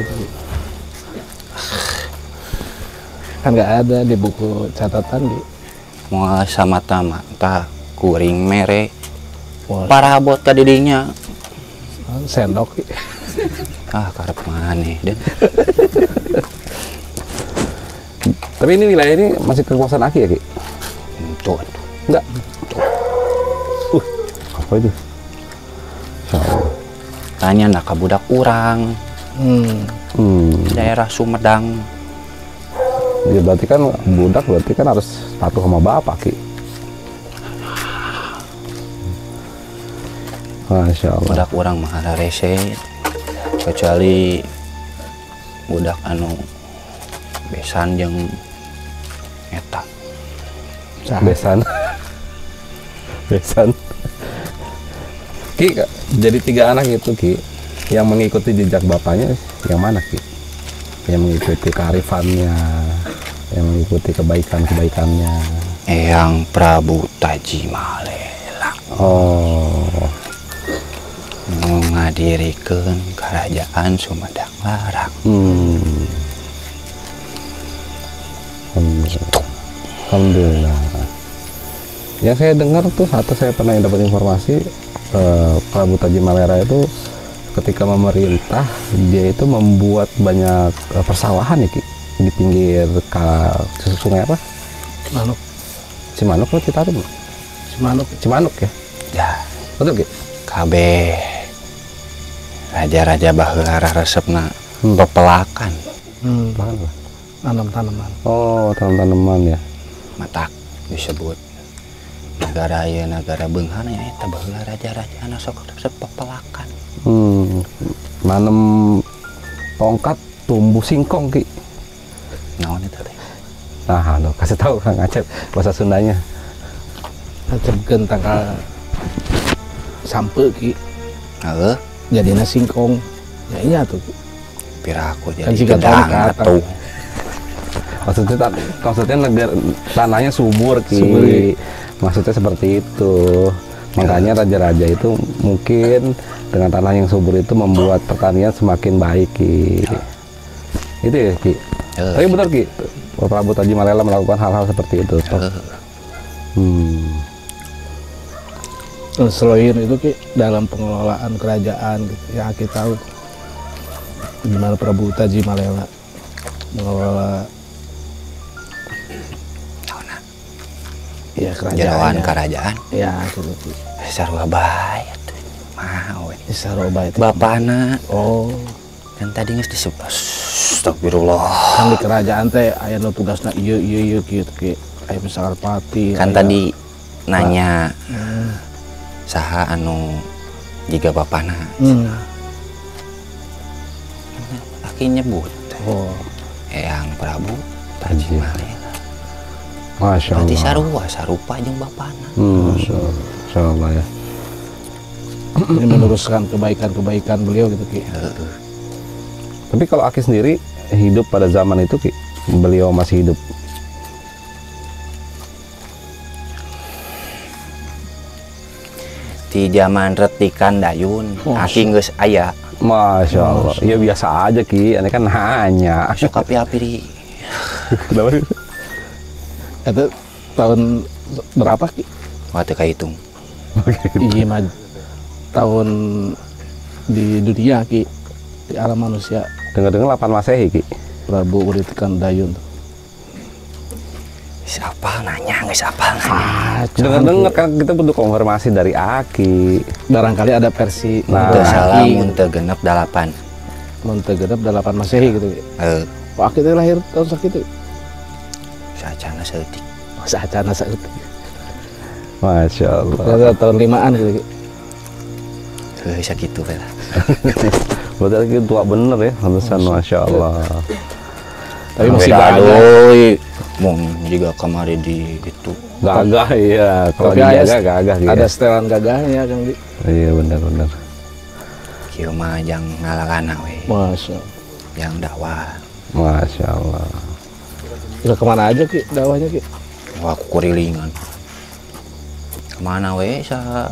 Speaker 1: Kan nggak ada di buku catatan di.
Speaker 4: Moal samata-mata kuring mere.
Speaker 1: Wah,
Speaker 4: Parabot ka didinya.
Speaker 1: sendok Ki.
Speaker 4: Ah, karep maneh, Den.
Speaker 3: Tapi ini wilayah ini masih kekuasaan Aki ya Ki?
Speaker 4: Tuh,
Speaker 3: Enggak. Uh, apa itu? Insya Allah.
Speaker 4: tanya nak ka budak urang,
Speaker 1: Hmm.
Speaker 3: Hmm.
Speaker 4: daerah Sumedang.
Speaker 3: Ya berarti kan budak berarti kan harus patuh sama bapak Ki. Masya Allah.
Speaker 4: Budak urang mah rese, kecuali budak anu besan jeung eta.
Speaker 3: Besan. Besan. Ki, jadi tiga anak itu Ki, yang mengikuti jejak bapaknya yang mana Ki? Yang mengikuti kearifannya, yang mengikuti kebaikan-kebaikannya.
Speaker 4: Eyang Prabu Taji Malela
Speaker 3: Oh,
Speaker 4: nu ngadirikeun kerajaan Sumedang Larang.
Speaker 3: hmm. Alhamdulillah. Alhamdulillah. Yang saya dengar tuh, atau saya pernah dapat informasi, eh, Prabu Tajimalera itu ketika memerintah dia itu membuat banyak eh, persawahan ya Ki, di pinggir ka, sungai apa?
Speaker 1: Cimanuk.
Speaker 3: Cimanuk atau Citarum?
Speaker 1: Cimanuk.
Speaker 3: Cimanuk ya?
Speaker 4: Ya,
Speaker 3: Betul Ki?
Speaker 4: kabeh raja-raja baheula resepna
Speaker 3: Hmm.
Speaker 4: pepelakan
Speaker 1: Hmm.
Speaker 3: Bahan apa?
Speaker 1: Tanam tanaman.
Speaker 3: Oh, tanam-tanaman ya.
Speaker 4: matak disebut negara ieu negara beunghana ya eta baheula raja-raja anu sok resep pepelakan.
Speaker 3: Hmm. Nanem tongkat tumbuh singkong Ki.
Speaker 4: Naon eta teh?
Speaker 3: Nah, aduh, kasih tahu Kang Acep bahasa Sundanya.
Speaker 1: Ngacebkeun tangkal sampe Ki.
Speaker 4: Heeh,
Speaker 1: Jadina singkong. Ya iya tuh. Ki.
Speaker 4: piraku
Speaker 1: Kan
Speaker 4: jadi
Speaker 1: jika
Speaker 4: gedang
Speaker 1: tarik ke atas.
Speaker 4: atuh.
Speaker 3: Maksudnya ta- maksudnya negara tanahnya subur Ki.
Speaker 1: Subur, Ki.
Speaker 3: Maksudnya seperti itu. Makanya raja-raja itu mungkin dengan tanah yang subur itu membuat pertanian semakin baik Ki. Itu ya Ki.
Speaker 4: Heeh.
Speaker 3: Tapi benar Ki, Prabu Tajimalera melakukan hal-hal seperti itu. Toh.
Speaker 4: Heeh.
Speaker 3: Hmm.
Speaker 1: Terus selain itu Ki, dalam pengelolaan kerajaan gitu, yang kita tahu gimana Prabu Tajimalera mengelola
Speaker 4: Naonna?
Speaker 1: ya kerajaan.
Speaker 4: Jeroan
Speaker 1: Ya,
Speaker 4: kerajaan
Speaker 1: ya gitu Ki.
Speaker 4: sarua bae atuh. Mau we.
Speaker 1: Saroba itu.
Speaker 4: Bapana
Speaker 1: Oh,
Speaker 4: kan tadi geus disebut. Astagfirullah.
Speaker 1: kan di kerajaan teh aya nu tugasna ieu ieu ieu kieu Ki. Aya Sakarpati.
Speaker 4: Kan
Speaker 1: aya-
Speaker 4: tadi nanya saha anu jiga bapana.
Speaker 1: Hmm.
Speaker 4: Laki nyebut
Speaker 1: Oh,
Speaker 4: Eyang Prabu Tajimalera.
Speaker 3: Masya
Speaker 4: Berarti
Speaker 3: Allah.
Speaker 4: sarua sarupa jeung bapana.
Speaker 3: Hmm. Masya Allah ya.
Speaker 1: ini meneruskan kebaikan-kebaikan beliau gitu Ki.
Speaker 4: Heeh.
Speaker 3: Tapi kalau Aki sendiri hidup pada zaman itu Ki, beliau masih hidup.
Speaker 4: Di zaman retikan dayun,
Speaker 1: Oh,
Speaker 4: aki geus aya.
Speaker 3: Masya Allah. Ya biasa aja Ki, aneh kan nanya.
Speaker 4: Sok api-api.
Speaker 3: Kenapa?
Speaker 1: Itu tahun berapa Ki?
Speaker 4: Waktu kahitung.
Speaker 1: Iya mah tahun di dunia Ki, di alam manusia
Speaker 3: Dengar-dengar delapan Masehi Ki.
Speaker 1: Prabu Uritikan Dayun.
Speaker 4: Geus apal nanya, geus apal nanya.
Speaker 1: Ah,
Speaker 3: Dengar-dengar kan kita butuh konfirmasi dari Aki.
Speaker 1: barangkali ada versi
Speaker 3: Nah,
Speaker 4: Teu
Speaker 1: Aki,
Speaker 4: salah mun teu genep dalapan.
Speaker 1: mun teu genep delapan Masehi gitu Ki.
Speaker 4: Heeh,
Speaker 1: Pak Aki teh lahir tahun sakitu.
Speaker 4: saacana saeutik.
Speaker 1: Masa acana saeutik.
Speaker 3: Masya Allah.
Speaker 1: Kira tahun limaan gitu Ki.
Speaker 4: Heuh sakitu we lah.
Speaker 3: Berarti Ki tua bener ya, halusan Masya Allah.
Speaker 1: Tapi masih
Speaker 4: Beda
Speaker 1: banyak.
Speaker 4: deui. Mung juga kemarin di itu.
Speaker 3: Gagah ya, kalau
Speaker 1: Tapi aya-
Speaker 3: dijaga gagah gitu.
Speaker 1: Ada setelan gagahnya Kang Ki.
Speaker 3: Iya benar-benar.
Speaker 4: Kieu mah jang ngalalana we,
Speaker 1: Masya Allah.
Speaker 4: jang dakwah.
Speaker 3: Masya Allah.
Speaker 1: Udah kemana aja Ki dakwahnya Ki?
Speaker 4: Wah, aku kurilingan. Kemana we sa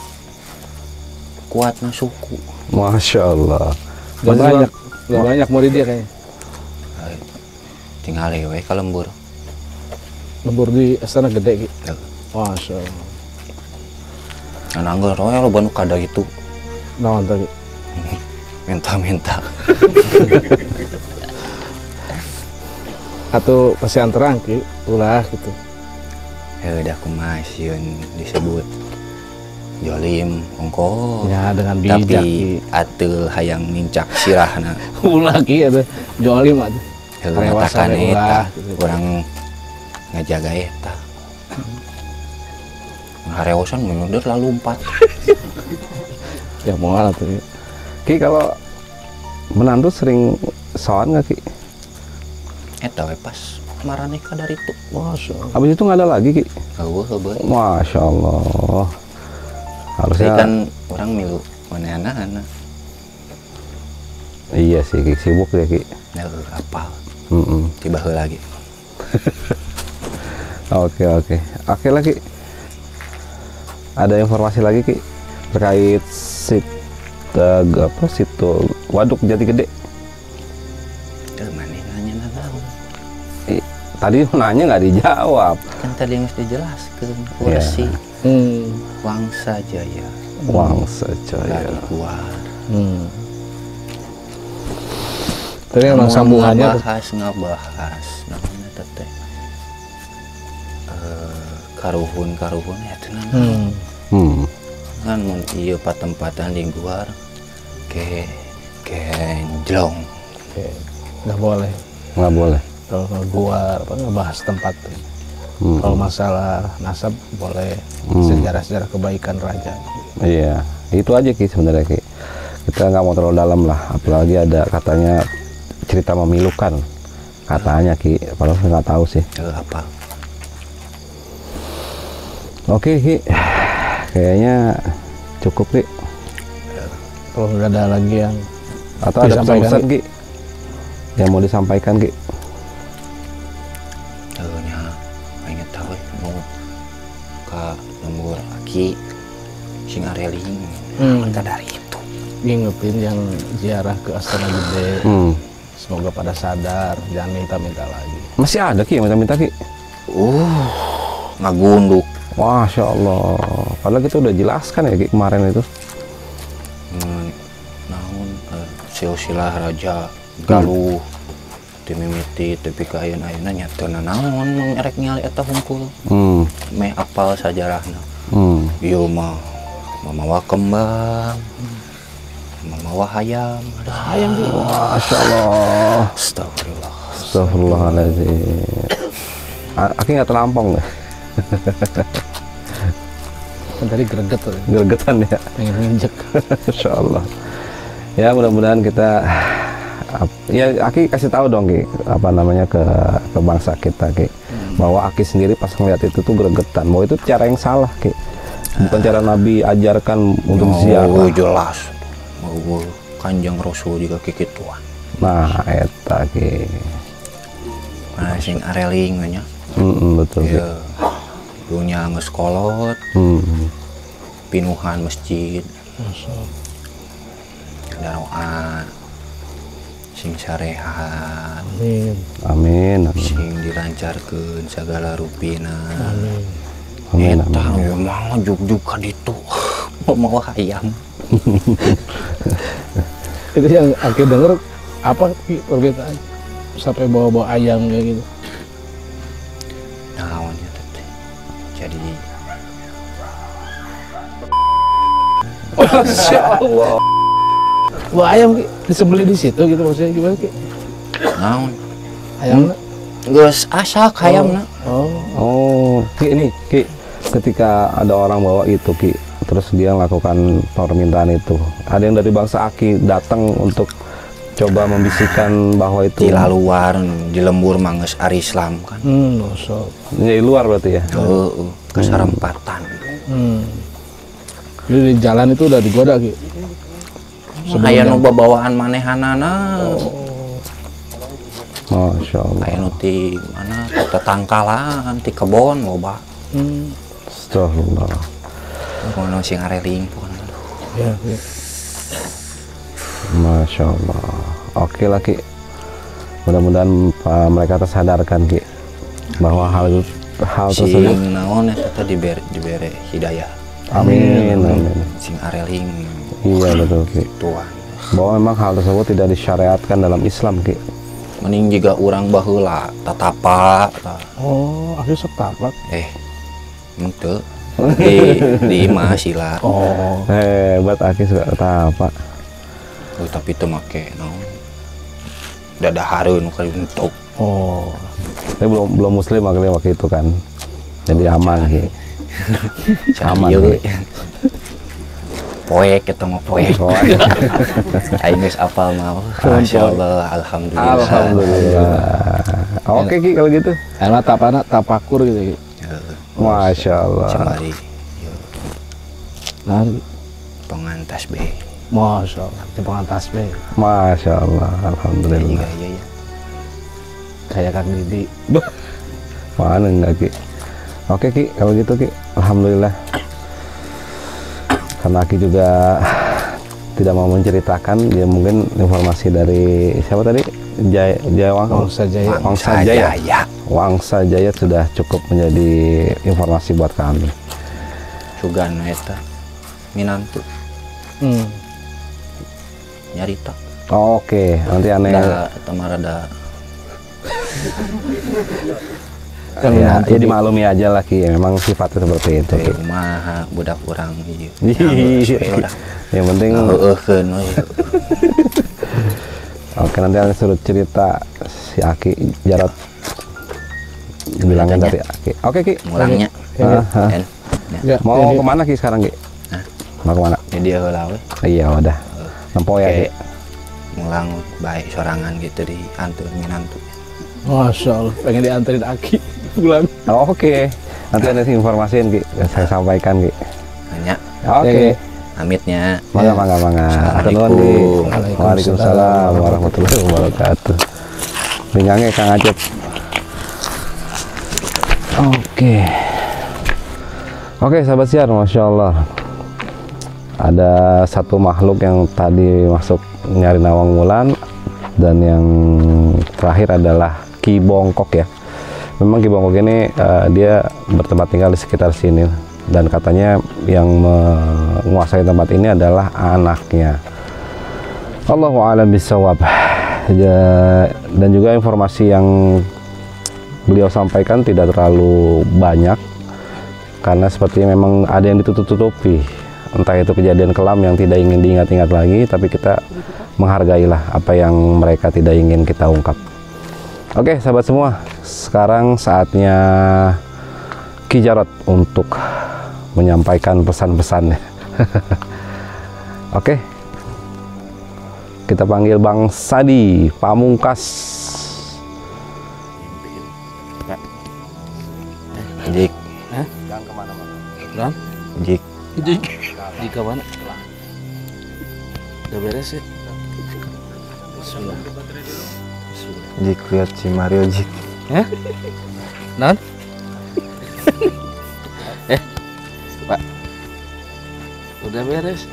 Speaker 4: kuatna suku.
Speaker 3: Masya Allah.
Speaker 1: Gak banyak, gak banyak muridnya kayaknya.
Speaker 4: Hai, tinggal we ka lembur.
Speaker 1: Lembur di Astana Gede Ki.
Speaker 4: Tuh.
Speaker 1: Masya Allah.
Speaker 4: Anu anggar we lo banu kada gitu.
Speaker 1: Naon tadi?
Speaker 4: Minta-minta.
Speaker 1: Atau pesantren Ki, ulah gitu.
Speaker 4: Ya udah kumaha sieun disebut jolim ongko.
Speaker 1: Ya dengan bijak
Speaker 4: Tapi
Speaker 1: Ki.
Speaker 4: ateul hayang nincak sirahna.
Speaker 1: Ulah Ki ada jolim aja.
Speaker 4: Heuh
Speaker 1: Karewasan
Speaker 4: ngatakan
Speaker 1: we
Speaker 4: eta
Speaker 1: ulah, gitu.
Speaker 4: urang ngajaga eta. Hareosan mundur lalu empat.
Speaker 1: Ya mau lah tuh. Ki.
Speaker 3: Ki kalau menantu sering soan nggak Ki?
Speaker 4: Eta we pas marane ka dari itu.
Speaker 1: Masya Allah.
Speaker 3: Habis itu nggak ada lagi Ki?
Speaker 4: Eueuh heubeut.
Speaker 3: Masya Allah.
Speaker 4: Tapi
Speaker 3: Harusnya
Speaker 4: kan orang milu manehna-na.
Speaker 3: iya sih Ki, sibuk ya Ki.
Speaker 4: Heuh apal.
Speaker 3: Mm-mm.
Speaker 4: Tiba heula lagi.
Speaker 3: Oke oke oke lagi. Ada informasi lagi Ki terkait sit eh, apa situ Waduk Jati Gede.
Speaker 4: Teu maneh nanya naon.
Speaker 3: tadi nanya nggak dijawab.
Speaker 4: Kan tadi yang dijelaskan kursi
Speaker 1: Hmm.
Speaker 4: Wangsa Jaya
Speaker 3: Wangsa Jaya.
Speaker 4: dari Guar.
Speaker 1: Hmm. Tapi emang
Speaker 4: Namun
Speaker 1: sambungannya
Speaker 4: ngabahas ngabahas namanya teteh eh, karuhun karuhun ya tenan.
Speaker 1: hmm.
Speaker 3: Hmm.
Speaker 4: Kan mun ieu patempatan di Guar ke genjlong.
Speaker 1: Oke, nggak boleh.
Speaker 3: Nggak boleh.
Speaker 1: Kalau gua apa nggak bahas tempat tuh.
Speaker 3: Hmm.
Speaker 1: Kalau masalah nasab boleh,
Speaker 3: Hmm.
Speaker 1: sejarah-sejarah kebaikan raja.
Speaker 3: Iya, itu aja Ki sebenarnya Ki. Kita nggak mau terlalu dalam lah, apalagi ada katanya cerita memilukan katanya Ki, padahal saya nggak tahu sih.
Speaker 4: Eh, apa?
Speaker 3: Oke Ki, kayaknya cukup Ki.
Speaker 1: Kalau nggak ada lagi yang
Speaker 3: Atau ada
Speaker 1: Disampaikan,
Speaker 3: pesan-pesan Ki yang mau disampaikan Ki?
Speaker 4: Eh, nya pengen tahu ya, mau ke lembur aki sing areling.
Speaker 1: Hmm.
Speaker 4: Maka dari itu
Speaker 1: ngingetin yang ziarah ke Astana Gede,
Speaker 3: Hmm.
Speaker 1: semoga pada sadar, jangan minta-minta lagi.
Speaker 3: Masih ada Ki yang minta-minta Ki?
Speaker 4: uh ngagunduk.
Speaker 3: Masya Allah, padahal kita udah jelaskan ya Ki kemarin itu.
Speaker 4: Hmm, naon eh, silsilah raja galuh teu mimiti tapi kaayaan ayeuna nya teu naon ngerek ningali eta hungkul
Speaker 3: Hmm.
Speaker 4: meh apal sajarahna.
Speaker 3: Hmm.
Speaker 4: Ieu mah mamawa kembang, mamawa hayam. Ada hayam di.
Speaker 3: Masya Allah.
Speaker 4: Astagfirullah.
Speaker 3: Astagfirullahaladzim. A- Aki nggak terlampong deh.
Speaker 1: Kan tadi greget tuh,
Speaker 3: Gregetan ya.
Speaker 1: pengen nginjek.
Speaker 3: Masya Allah. Ya mudah-mudahan kita ap- ya Aki kasih tahu dong Ki apa namanya ke ke bangsa kita Ki bahwa Aki sendiri pas ngeliat itu tuh gregetan bahwa itu cara yang salah Ki, bukan cara Nabi ajarkan untuk
Speaker 4: Oh,
Speaker 3: ziarah.
Speaker 4: jelas. Oh, Kanjeng Rasul juga kikituan.
Speaker 3: Nah eta Ki.
Speaker 4: Nah, sing areling nya.
Speaker 3: Mm-mm, betul Ki.
Speaker 4: Ya. Dunya geus kolot,
Speaker 3: Hmm.
Speaker 4: pinuhan masjid. Daroa sing sarehat,
Speaker 1: Amin.
Speaker 3: Amin. Amin.
Speaker 4: sing dilancarkeun segala rupina.
Speaker 3: Amin.
Speaker 4: Eta
Speaker 3: Amin.
Speaker 4: emang juk-juk ka ditu. Mau hayam.
Speaker 1: Itu yang akhir denger apa Ki, perbedaan sampai bawa-bawa ayam kayak gitu.
Speaker 4: Naonnya teh. Jadi
Speaker 1: Masya Allah. Bawa ayam Ki, disembeli di situ gitu maksudnya gimana Ki?
Speaker 4: naon?
Speaker 1: Ayamnya?
Speaker 4: Geus asak hayamna.
Speaker 1: Oh.
Speaker 3: Oh, Ki ini Ki, ketika ada orang bawa itu Ki, terus dia melakukan permintaan itu, ada yang dari bangsa Aki datang untuk coba membisikkan bahwa itu
Speaker 4: Di laluar di lembur mah geus ari Islam kan.
Speaker 1: Hmm, dosok.
Speaker 3: dari luar berarti ya.
Speaker 4: Heeh, kasarempatan.
Speaker 1: Hmm. Jadi di jalan itu udah digoda Ki.
Speaker 4: Aya nu babawaan manehanana.
Speaker 3: Masya Allah.
Speaker 4: Aya nu ti mana tetangkalan ti kebon loba.
Speaker 1: Hmm.
Speaker 3: Astagfirullah.
Speaker 4: Kono sing areling pokona.
Speaker 1: Ya, ya.
Speaker 3: Masya Allah. Oke lah Ki. Mudah-mudahan uh, mereka tersadarkan Ki bahwa hal itu hal tersebut.
Speaker 4: Sing naon eta teh dibere dibere hidayah.
Speaker 3: Amin. Amin.
Speaker 4: Sing areling
Speaker 3: Iya betul Ki.
Speaker 4: tuan.
Speaker 3: Bahwa memang hal tersebut tidak disyariatkan dalam Islam Ki.
Speaker 4: Mending juga urang baheula tatapa tah.
Speaker 1: Oh, akhirnya sok tapak.
Speaker 4: Eh henteu di di imah sila.
Speaker 1: Oh.
Speaker 3: Hebat Aki suka apa?
Speaker 4: Oh, tapi teu make naon. Dadahareun ka untuk
Speaker 1: Oh.
Speaker 3: Saya belum belum muslim akhirnya waktu itu kan. Jadi aman Ki. Aman,
Speaker 4: ieu.
Speaker 3: Ki.
Speaker 4: Poek eta mah poek. Aing geus apal mah. Masyaallah, alhamdulillah.
Speaker 3: Alhamdulillah. Oke Ki kalau gitu.
Speaker 1: Enak tapana tapakur gitu Ki.
Speaker 4: Heeh.
Speaker 3: Masya Allah.
Speaker 4: Cemari
Speaker 1: Nah,
Speaker 4: pengantas be.
Speaker 1: Masya Allah, di pengantas be.
Speaker 3: Masya Allah.
Speaker 4: Iya
Speaker 3: Alhamdulillah.
Speaker 4: iya iya.
Speaker 1: Kayak Kang Didi.
Speaker 3: Mana enggak Ki? Oke Ki kalau gitu Ki. Alhamdulillah. Karena Aki juga tidak mau menceritakan, ya mungkin informasi dari siapa tadi? Jaya Jaya Wang
Speaker 1: Wangsa Jaya.
Speaker 3: Wangsa Jaya.
Speaker 4: Jaya.
Speaker 3: Wangsa Jaya sudah cukup menjadi informasi buat kami.
Speaker 4: Sugana eta minantu
Speaker 1: Hmm.
Speaker 4: nyarita.
Speaker 3: Oh, Oke, nanti aneh.
Speaker 4: Da tamarada
Speaker 3: Ya, ya dimaklumi aja lah Ki, memang sifatnya seperti itu.
Speaker 4: teh
Speaker 3: Ki.
Speaker 4: kumaha budak urang ieu.
Speaker 3: Iya. Yang penting
Speaker 4: Heueuhkeun we.
Speaker 3: oke, nanti aneh suruh cerita si Aki Jarot. Bilangnya dari Aki. Oke Ki.
Speaker 4: Mulangnya.
Speaker 3: Ah, ah.
Speaker 4: En.
Speaker 1: Ya,
Speaker 3: Mau
Speaker 1: jadi-
Speaker 3: kemana Ki sekarang Ki?
Speaker 4: Hah?
Speaker 3: Mau kemana?
Speaker 4: Ya dia heula we.
Speaker 3: Iya udah. Nempo ya Ki.
Speaker 4: Kayak mulang baik sorangan gitu di antur minantu.
Speaker 1: Masya Allah, pengen dianterin Aki pulang.
Speaker 3: Oh, Oke, nanti ada informasiin Ki, saya sampaikan Ki.
Speaker 4: Nanya
Speaker 3: Oke,
Speaker 4: amitnya.
Speaker 3: mangga mangga mangga. Atur nuhun, Ki.
Speaker 1: Waalaikumsalam.
Speaker 3: Waalaikumsalam warahmatullahi wabarakatuh. Ringange Kang Acep. Oke, oke sahabat siar, masya Allah. Ada satu makhluk yang tadi masuk nyari Nawang Wulan, dan yang terakhir adalah Ki Bongkok ya. Memang Ki Bongkok ini eh, dia bertempat tinggal di sekitar sini, dan katanya yang menguasai tempat ini adalah anaknya. Allahu a'lam bishawab. Ja- dan juga informasi yang beliau sampaikan tidak terlalu banyak, karena sepertinya memang ada yang ditutup-tutupi, entah itu kejadian kelam yang tidak ingin diingat-ingat lagi, tapi kita menghargailah apa yang mereka tidak ingin kita ungkap. Oke sahabat semua, sekarang saatnya Ki Jarot untuk menyampaikan pesan-pesannya. Oke, kita panggil Bang Sadi Pamungkas.
Speaker 4: Jik.
Speaker 1: Hah?
Speaker 3: Jangan kemana-mana.
Speaker 1: Bang,
Speaker 4: Jik.
Speaker 1: jika mana? Udah beres ya? Bismillah.
Speaker 4: Jik lihat si Mario Jik.
Speaker 1: Hah? Non? eh, Pak. Udah beres.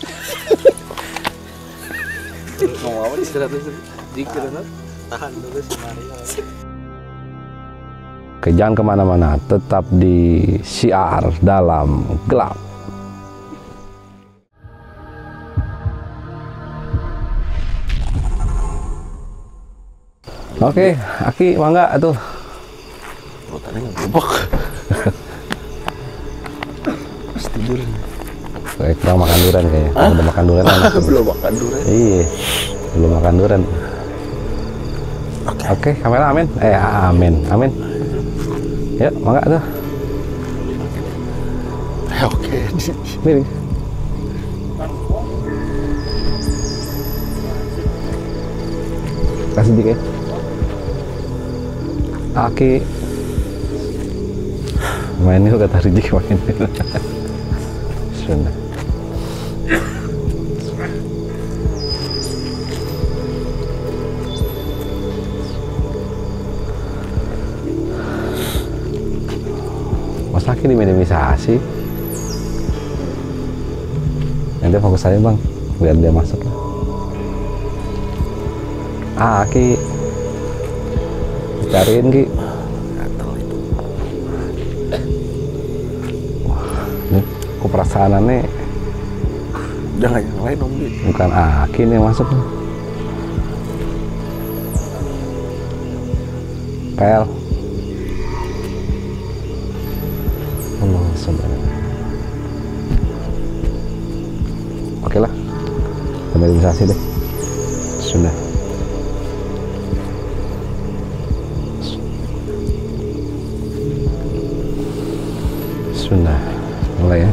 Speaker 1: Mau apa istirahat dulu? Dikit non? Tahan dulu si Mario.
Speaker 3: Oke, jangan kemana-mana, tetap di Syiar Dalam Gelap. Oke, Aki, mangga tuh.
Speaker 1: Oh, tadi ngebok. Pas tidur.
Speaker 3: Kayak kurang makan durian kayaknya. Kalau udah makan durian enak.
Speaker 1: Belum makan durian.
Speaker 3: Iya, belum makan durian. Oke, kamera amin. Eh, amin, amin. Yuk, mangga tuh.
Speaker 1: Oke.
Speaker 3: Nih. Kasih dikit. Aki main ini udah tarik dik main. Sudah. Mas Aki diminimalisasi. Nanti fokus aja bang, biar dia masuk. Ah, Aki cariin Ki. Wah, ini kok perasaanannya
Speaker 1: Jangan yang lain om Di.
Speaker 3: bukan Aki nih yang masuk. Pel. Allah subhanahu. Oke lah, stabilisasi deh. Sudah. Sudah, mulai ya.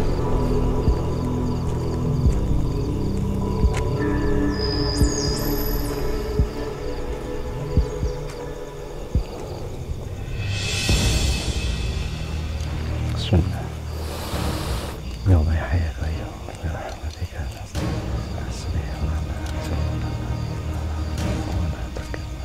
Speaker 3: Sudah. Ya Allah ya hayat wa ya Allah bi rahmatika aslih lana shay'ana wa la takilna.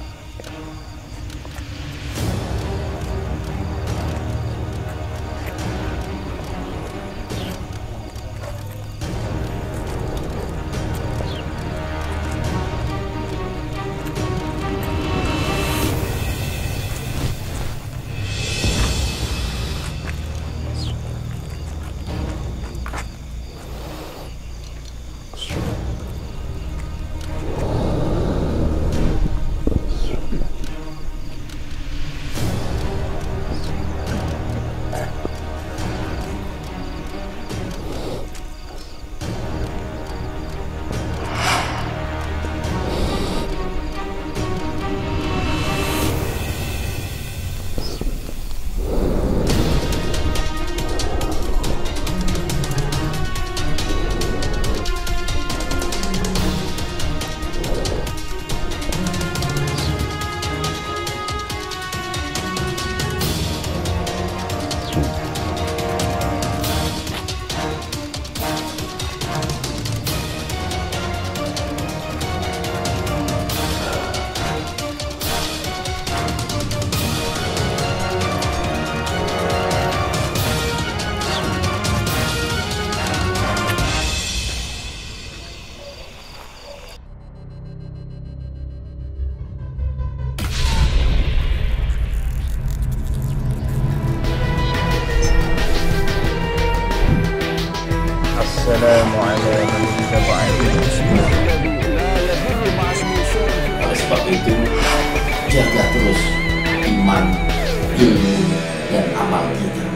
Speaker 5: jaga terus iman, ilmu, dan amal kita.